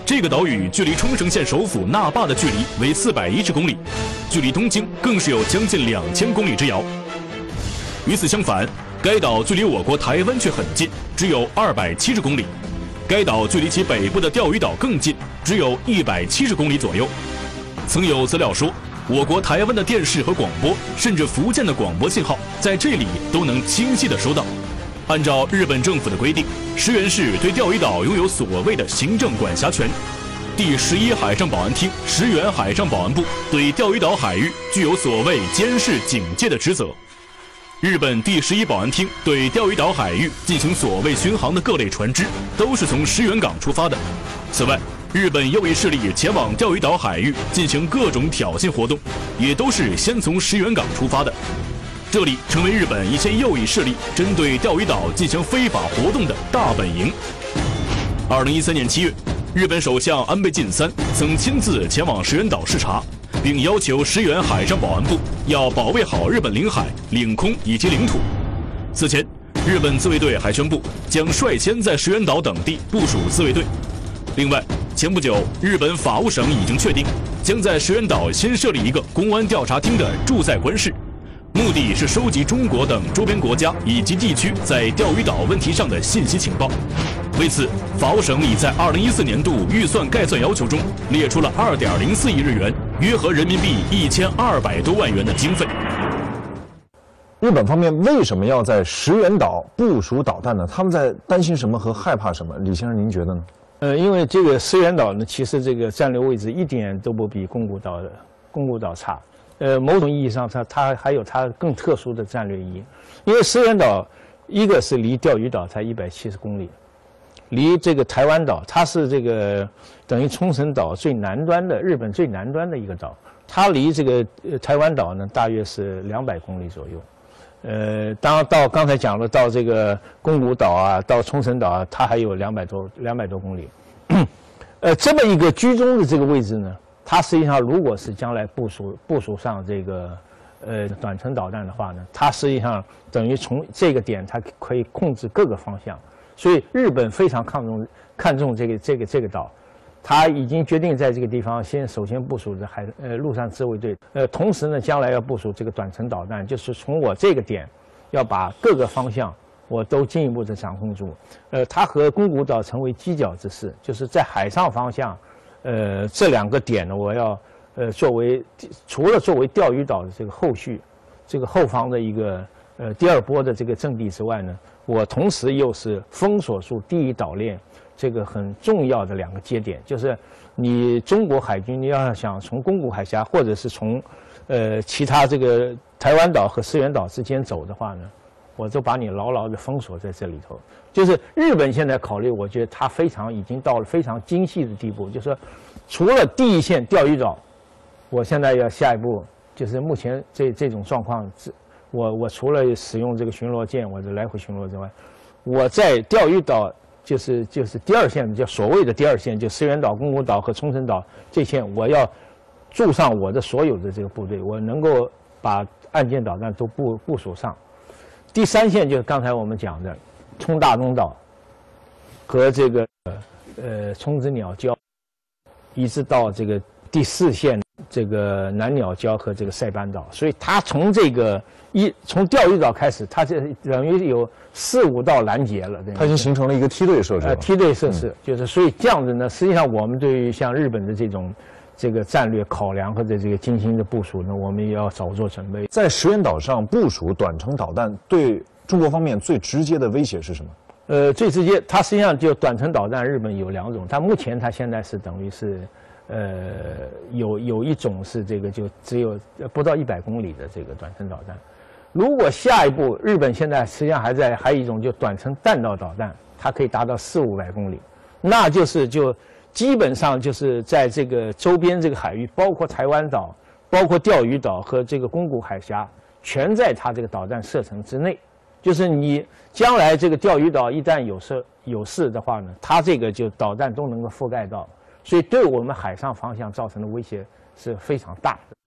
这个岛屿距离冲绳县首府那霸的距离为410公里，距离东京更是有将近2000公里之遥。与此相反，该岛距离我国台湾却很近，只有270公里。该岛距离其北部的钓鱼岛更近，只有170公里左右。曾有资料说，我国台湾的电视和广播，甚至福建的广播信号，在这里都能清晰地收到。按照日本政府的规定，石垣市对钓鱼岛拥有所谓的行政管辖权。第11海上保安厅石垣海上保安部对钓鱼岛海域具有所谓监视警戒的职责。日本第11保安厅对钓鱼岛海域进行所谓巡航的各类船只，都是从石垣港出发的。此外，日本右翼势力前往钓鱼岛海域进行各种挑衅活动，也都是先从石垣港出发的。这里成为日本一些右翼势力针对钓鱼岛进行非法活动的大本营。2013年7月，日本首相安倍晋三曾亲自前往石垣岛视察，并要求石垣海上保安部要保卫好日本领海、领空以及领土。此前，日本自卫队还宣布将率先在石垣岛等地部署自卫队。另外，前不久，日本法务省已经确定，将在石垣岛新设立一个公安调查厅的驻在官室，目的是收集中国等周边国家以及地区在钓鱼岛问题上的信息情报。为此，法务省已在2014年度预算概算要求中列出了2.04亿日元，约合人民币1200多万元的经费。 日本方面为什么要在石垣岛部署导弹呢？他们在担心什么和害怕什么？李先生，您觉得呢？ 因为这个石垣岛呢，其实这个战略位置一点都不比宫古岛差。某种意义上，它还有它更特殊的战略意义。因为石垣岛，一个是离钓鱼岛才170公里，离这个台湾岛，它是这个等于冲绳岛最南端的日本最南端的一个岛，它离这个台湾岛呢大约是200公里左右。当然到刚才讲了，到这个宫古岛啊，到冲绳岛啊，它还有200多公里。这么一个居中的这个位置呢，它实际上如果是将来部署上这个短程导弹的话呢，它实际上等于从这个点它可以控制各个方向。所以日本非常看重这个岛，他已经决定在这个地方首先部署的陆上自卫队，同时呢，将来要部署这个短程导弹，就是从我这个点要把各个方向我都进一步的掌控住。它和宫古岛成为犄角之势，就是在海上方向，这2个点呢，我要除了作为钓鱼岛的这个后方的一个第2波的这个阵地之外呢，我同时又是封锁住第一岛链这个很重要的2个节点，就是你中国海军你要想从宫古海峡或者是从其他这个台湾岛和石垣岛之间走的话呢，我就把你牢牢的封锁在这里头。就是日本现在考虑，我觉得它已经到了非常精细的地步，就是说除了第一线钓鱼岛，我现在要下一步就是目前这种状况。我除了使用这个巡逻舰，我的来回巡逻之外，我在钓鱼岛就是第2线，叫所谓的第2线，就石垣岛、宫古岛和冲绳岛这线，我要驻上我的所有的这个部队，我能够把岸舰导弹都部署上。第3线就是刚才我们讲的冲大东岛和这个冲之鸟礁，一直到这个第4线这个南鸟礁和这个塞班岛。所以它从从钓鱼岛开始，它这等于有4、5道拦截了。 它已经形成了一个梯队设施。 梯队设施就是所以这样子呢，实际上我们对于像日本的这个战略考量和这个精心的部署呢，我们也要早做准备。 在石垣岛上部署短程导弹，对中国方面最直接的威胁是什么？ 最直接，它实际上就短程导弹，日本有2种，它目前它现在是等于是，有一种是这个就只有不到100公里的这个短程导弹。如果下一步日本现在实际上还有一种就短程弹道导弹，它可以达到400、500公里，那就基本上就是在这个周边这个海域，包括台湾岛、包括钓鱼岛和这个宫古海峡，全在它这个导弹射程之内。就是你将来这个钓鱼岛一旦有事的话呢，它这个就导弹都能够覆盖到，所以对我们海上方向造成的威胁是非常大的。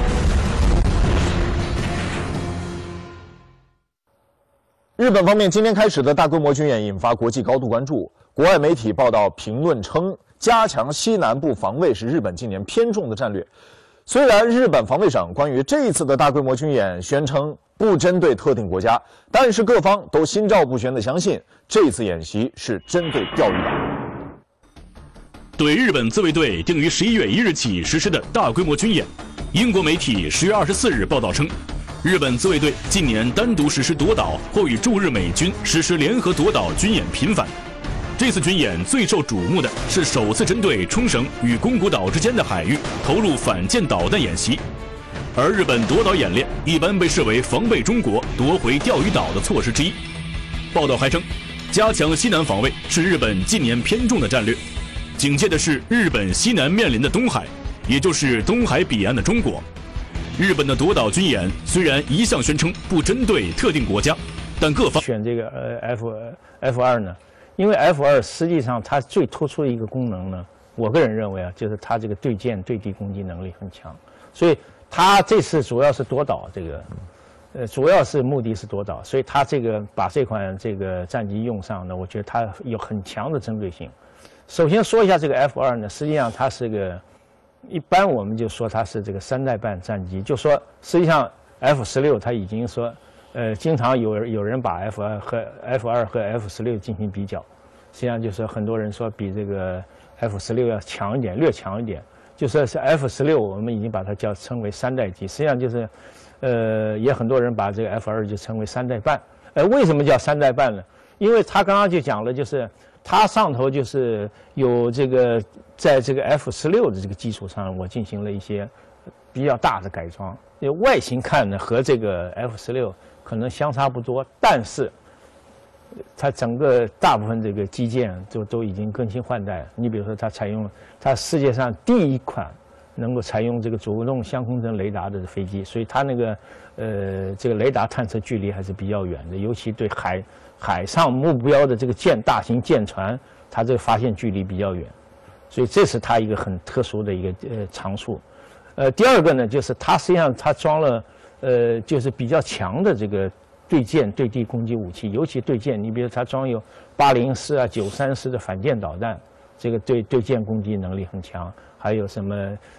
日本方面今天开始的大规模军演引发国际高度关注。国外媒体报道评论称， 加强西南部防卫是日本近年偏重的战略。虽然日本防卫省关于这一次的大规模军演宣称不针对特定国家，但是各方都心照不宣地相信这次演习是针对钓鱼岛。 对日本自卫队定于11月1日起实施的大规模军演，英国媒体10月24日报道称，日本自卫队近年单独实施夺岛或与驻日美军实施联合夺岛军演频繁。这次军演最受瞩目的是首次针对冲绳与宫古岛之间的海域投入反舰导弹演习，而日本夺岛演练一般被视为防备中国夺回钓鱼岛的措施之一。报道还称，加强西南防卫是日本近年偏重的战略。警戒的是日本西南面临的东海，也就是东海彼岸的中国。日本的夺岛军演虽然一向宣称不针对特定国家，但各方选这个F2呢，因为 F2实际上它最突出的一个功能呢，我个人认为啊，就是它这个对舰对地攻击能力很强，所以它这次主要是夺岛这个，主要是目的是夺岛，所以它这个把这款这个战机用上呢，我觉得它有很强的针对性。首先说一下这个 F2呢，实际上它是个，一般我们就说它是这个3代半战机，就说实际上 F16它已经说，经常有人把 F2和 F16进行比较，实际上就是很多人说比这个 F16要强一点，略强一点，就说是 F16我们已经把它称为3代机，实际上就是，也很多人把这个 F2就称为3代半。为什么叫3代半呢？因为他刚刚就讲了，就是它上头就是有这个，在这个 F16的这个基础上，我进行了一些比较大的改装。外形看呢和这个 F16可能相差不多，但是它整个大部分这个机件都已经更新换代了。你比如说，它世界上第一款能够采用这个主动相控阵雷达的飞机，所以它那个这个雷达探测距离还是比较远的，尤其对海上目标的这个大型舰船，它这个发现距离比较远，所以这是它一个很特殊的一个长处。第二个呢，就是它实际上它装了就是比较强的这个对舰对地攻击武器，尤其对舰，你比如它装有804啊、934的反舰导弹，这个对舰攻击能力很强，还有什么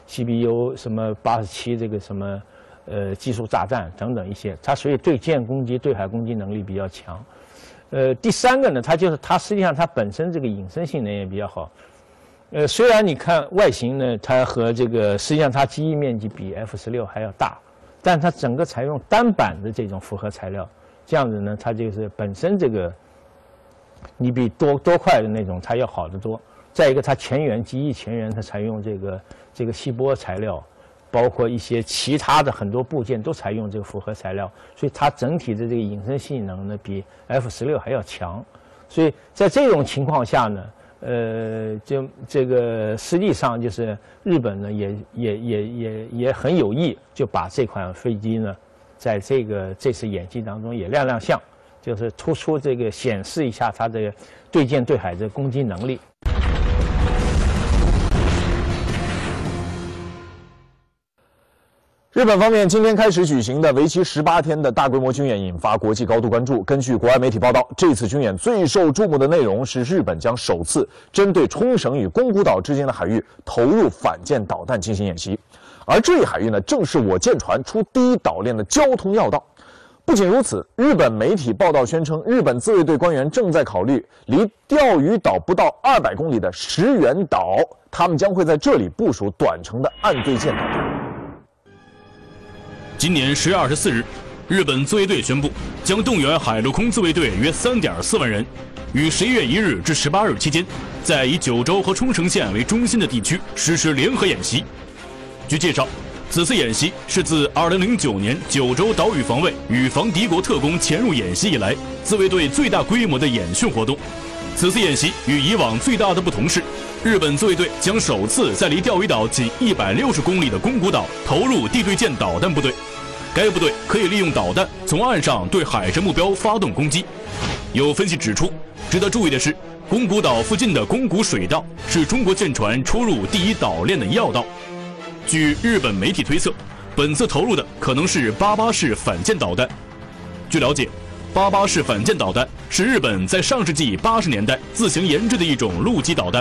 CBU 什么87这个什么技术炸弹等等一些，它所以对舰攻击、对海攻击能力比较强。第三个呢，它实际上它本身这个隐身性能也比较好。虽然你看外形呢，它和这个实际上它机翼面积比 F16还要大，但它整个采用单板的这种复合材料，这样子呢，它就是本身这个你比多块的那种它要好得多。再一个，它机翼前缘它采用这个细玻材料，包括一些其他的很多部件都采用这个复合材料，所以它整体的这个隐身性能呢比 F16还要强。所以在这种情况下呢，就这个实际上就是日本呢也很有意就把这款飞机呢，在这次演习当中也亮相，就是突出这个显示一下它这个对舰对海的攻击能力。 日本方面今天开始举行的为期18天的大规模军演引发国际高度关注。根据国外媒体报道，这次军演最受注目的内容是日本将首次针对冲绳与宫古岛之间的海域投入反舰导弹进行演习，而这一海域呢，正是我舰船出第一岛链的交通要道。不仅如此，日本媒体报道宣称，日本自卫队官员正在考虑离钓鱼岛不到200公里的石垣岛，他们将会在这里部署短程的岸对舰导弹。 今年10月24日，日本自卫队宣布将动员海陆空自卫队约3.4万人，于11月1日至18日期间，在以九州和冲绳县为中心的地区实施联合演习。据介绍，此次演习是自2009年九州岛屿防卫与防敌国特工潜入演习以来，自卫队最大规模的演训活动。此次演习与以往最大的不同是，日本自卫队将首次在离钓鱼岛仅160公里的宫古岛投入地对舰导弹部队。该部队可以利用导弹从岸上对海上目标发动攻击。有分析指出，值得注意的是，宫古岛附近的宫古水道是中国舰船出入第一岛链的要道。据日本媒体推测，本次投入的可能是88式反舰导弹。据了解，88式反舰导弹是日本在上世纪80年代自行研制的一种陆基导弹，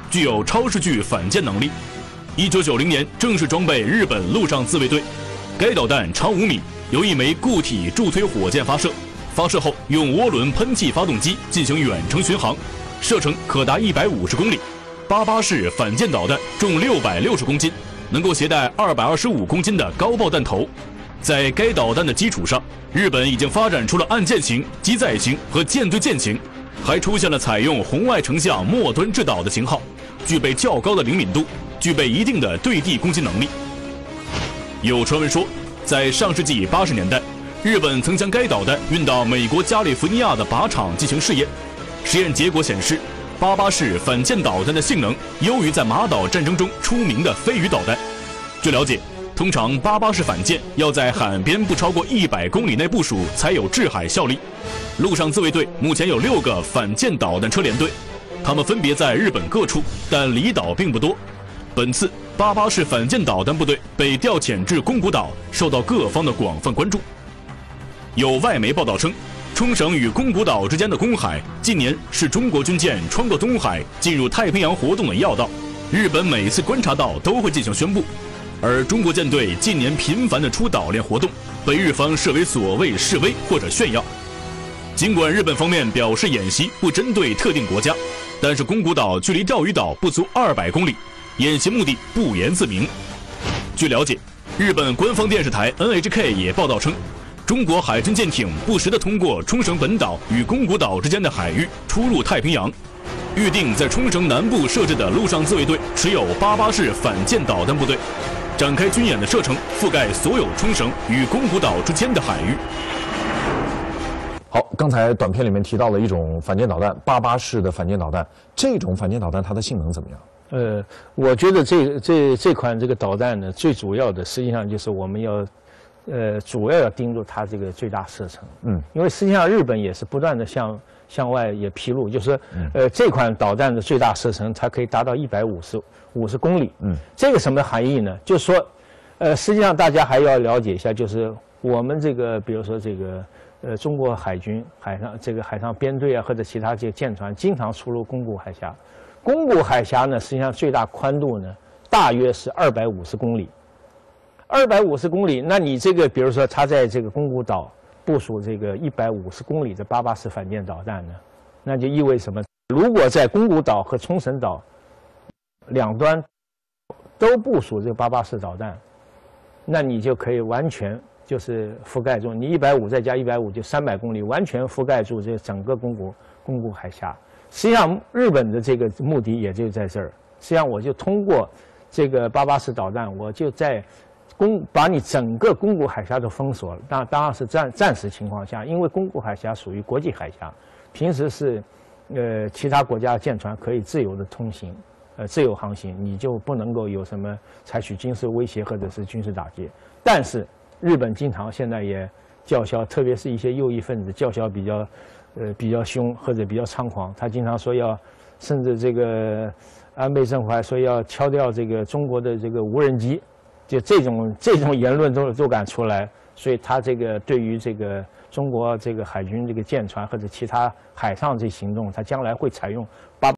具有超视距反舰能力。1990年正式装备日本陆上自卫队。该导弹长5米，由一枚固体助推火箭发射，发射后用涡轮喷气发动机进行远程巡航，射程可达150公里。88式反舰导弹重660公斤，能够携带225公斤的高爆弹头。在该导弹的基础上，日本已经发展出了岸舰型、机载型和舰对舰型，还出现了采用红外成像末端制导的型号，具备较高的灵敏度，具备一定的对地攻击能力。有传闻说，在上世纪80年代，日本曾将该导弹运到美国加利福尼亚的靶场进行试验。实验结果显示，88式反舰导弹的性能优于在马岛战争中出名的飞鱼导弹。据了解，通常88式反舰要在海岸边不超过100公里内部署才有制海效力。陆上自卫队目前有6个反舰导弹车联队，他们分别在日本各处，但离岛并不多。本次88式反舰导弹部队被调遣至宫古岛，受到各方的广泛关注。有外媒报道称，冲绳与宫古岛之间的公海近年是中国军舰穿过东海进入太平洋活动的要道，日本每次观察到都会进行宣布。而中国舰队近年频繁的出岛链活动，被日方视为所谓示威或者炫耀。尽管日本方面表示演习不针对特定国家，但是宫古岛距离钓鱼岛不足200公里，演习目的不言自明。据了解，日本官方电视台 NHK 也报道称，中国海军舰艇不时地通过冲绳本岛与宫古岛之间的海域出入太平洋。预定在冲绳南部设置的陆上自卫队持有88式反舰导弹部队，展开军演的射程覆盖所有冲绳与宫古岛之间的海域。 好，刚才短片里面提到了一种反舰导弹，88式的反舰导弹，这种反舰导弹它的性能怎么样？ 我觉得这款这个导弹呢，最主要的实际上就是我们要，主要要盯住它这个最大射程。因为实际上日本也是不断的向外也披露，就是这款导弹的最大射程它可以达到150公里。这个什么含义呢？就是说，实际上大家还要了解一下，就是我们这个比如说这个中国海军海上编队啊，或者其他这些舰船经常出入宫古海峡。宫古海峡呢，实际上最大宽度呢，大约是250公里。250公里，那你这个，比如说它在这个宫古岛部署这个150公里的88式反舰导弹呢，那就意味着什么？如果在宫古岛和冲绳岛两端都部署这个88式导弹，那你就可以完全就是覆盖住，你150再加150就300公里，完全覆盖住这整个宫古海峡。实际上，日本的这个目的也就在这儿。实际上，我就通过这个88式导弹，我就在把你整个宫古海峡都封锁了。当然是暂时情况下，因为宫古海峡属于国际海峡，平时是其他国家的舰船可以自由的通行，自由航行，你就不能够有什么采取军事威胁或者是军事打击。但是日本经常现在也叫嚣，特别是一些右翼分子叫嚣比较凶或者比较猖狂，他经常说甚至这个安倍政府还说要敲掉这个中国的这个无人机，就这种言论都敢出来，所以他这个对于这个中国这个海军这个舰船或者其他海上这行动，他将来会采用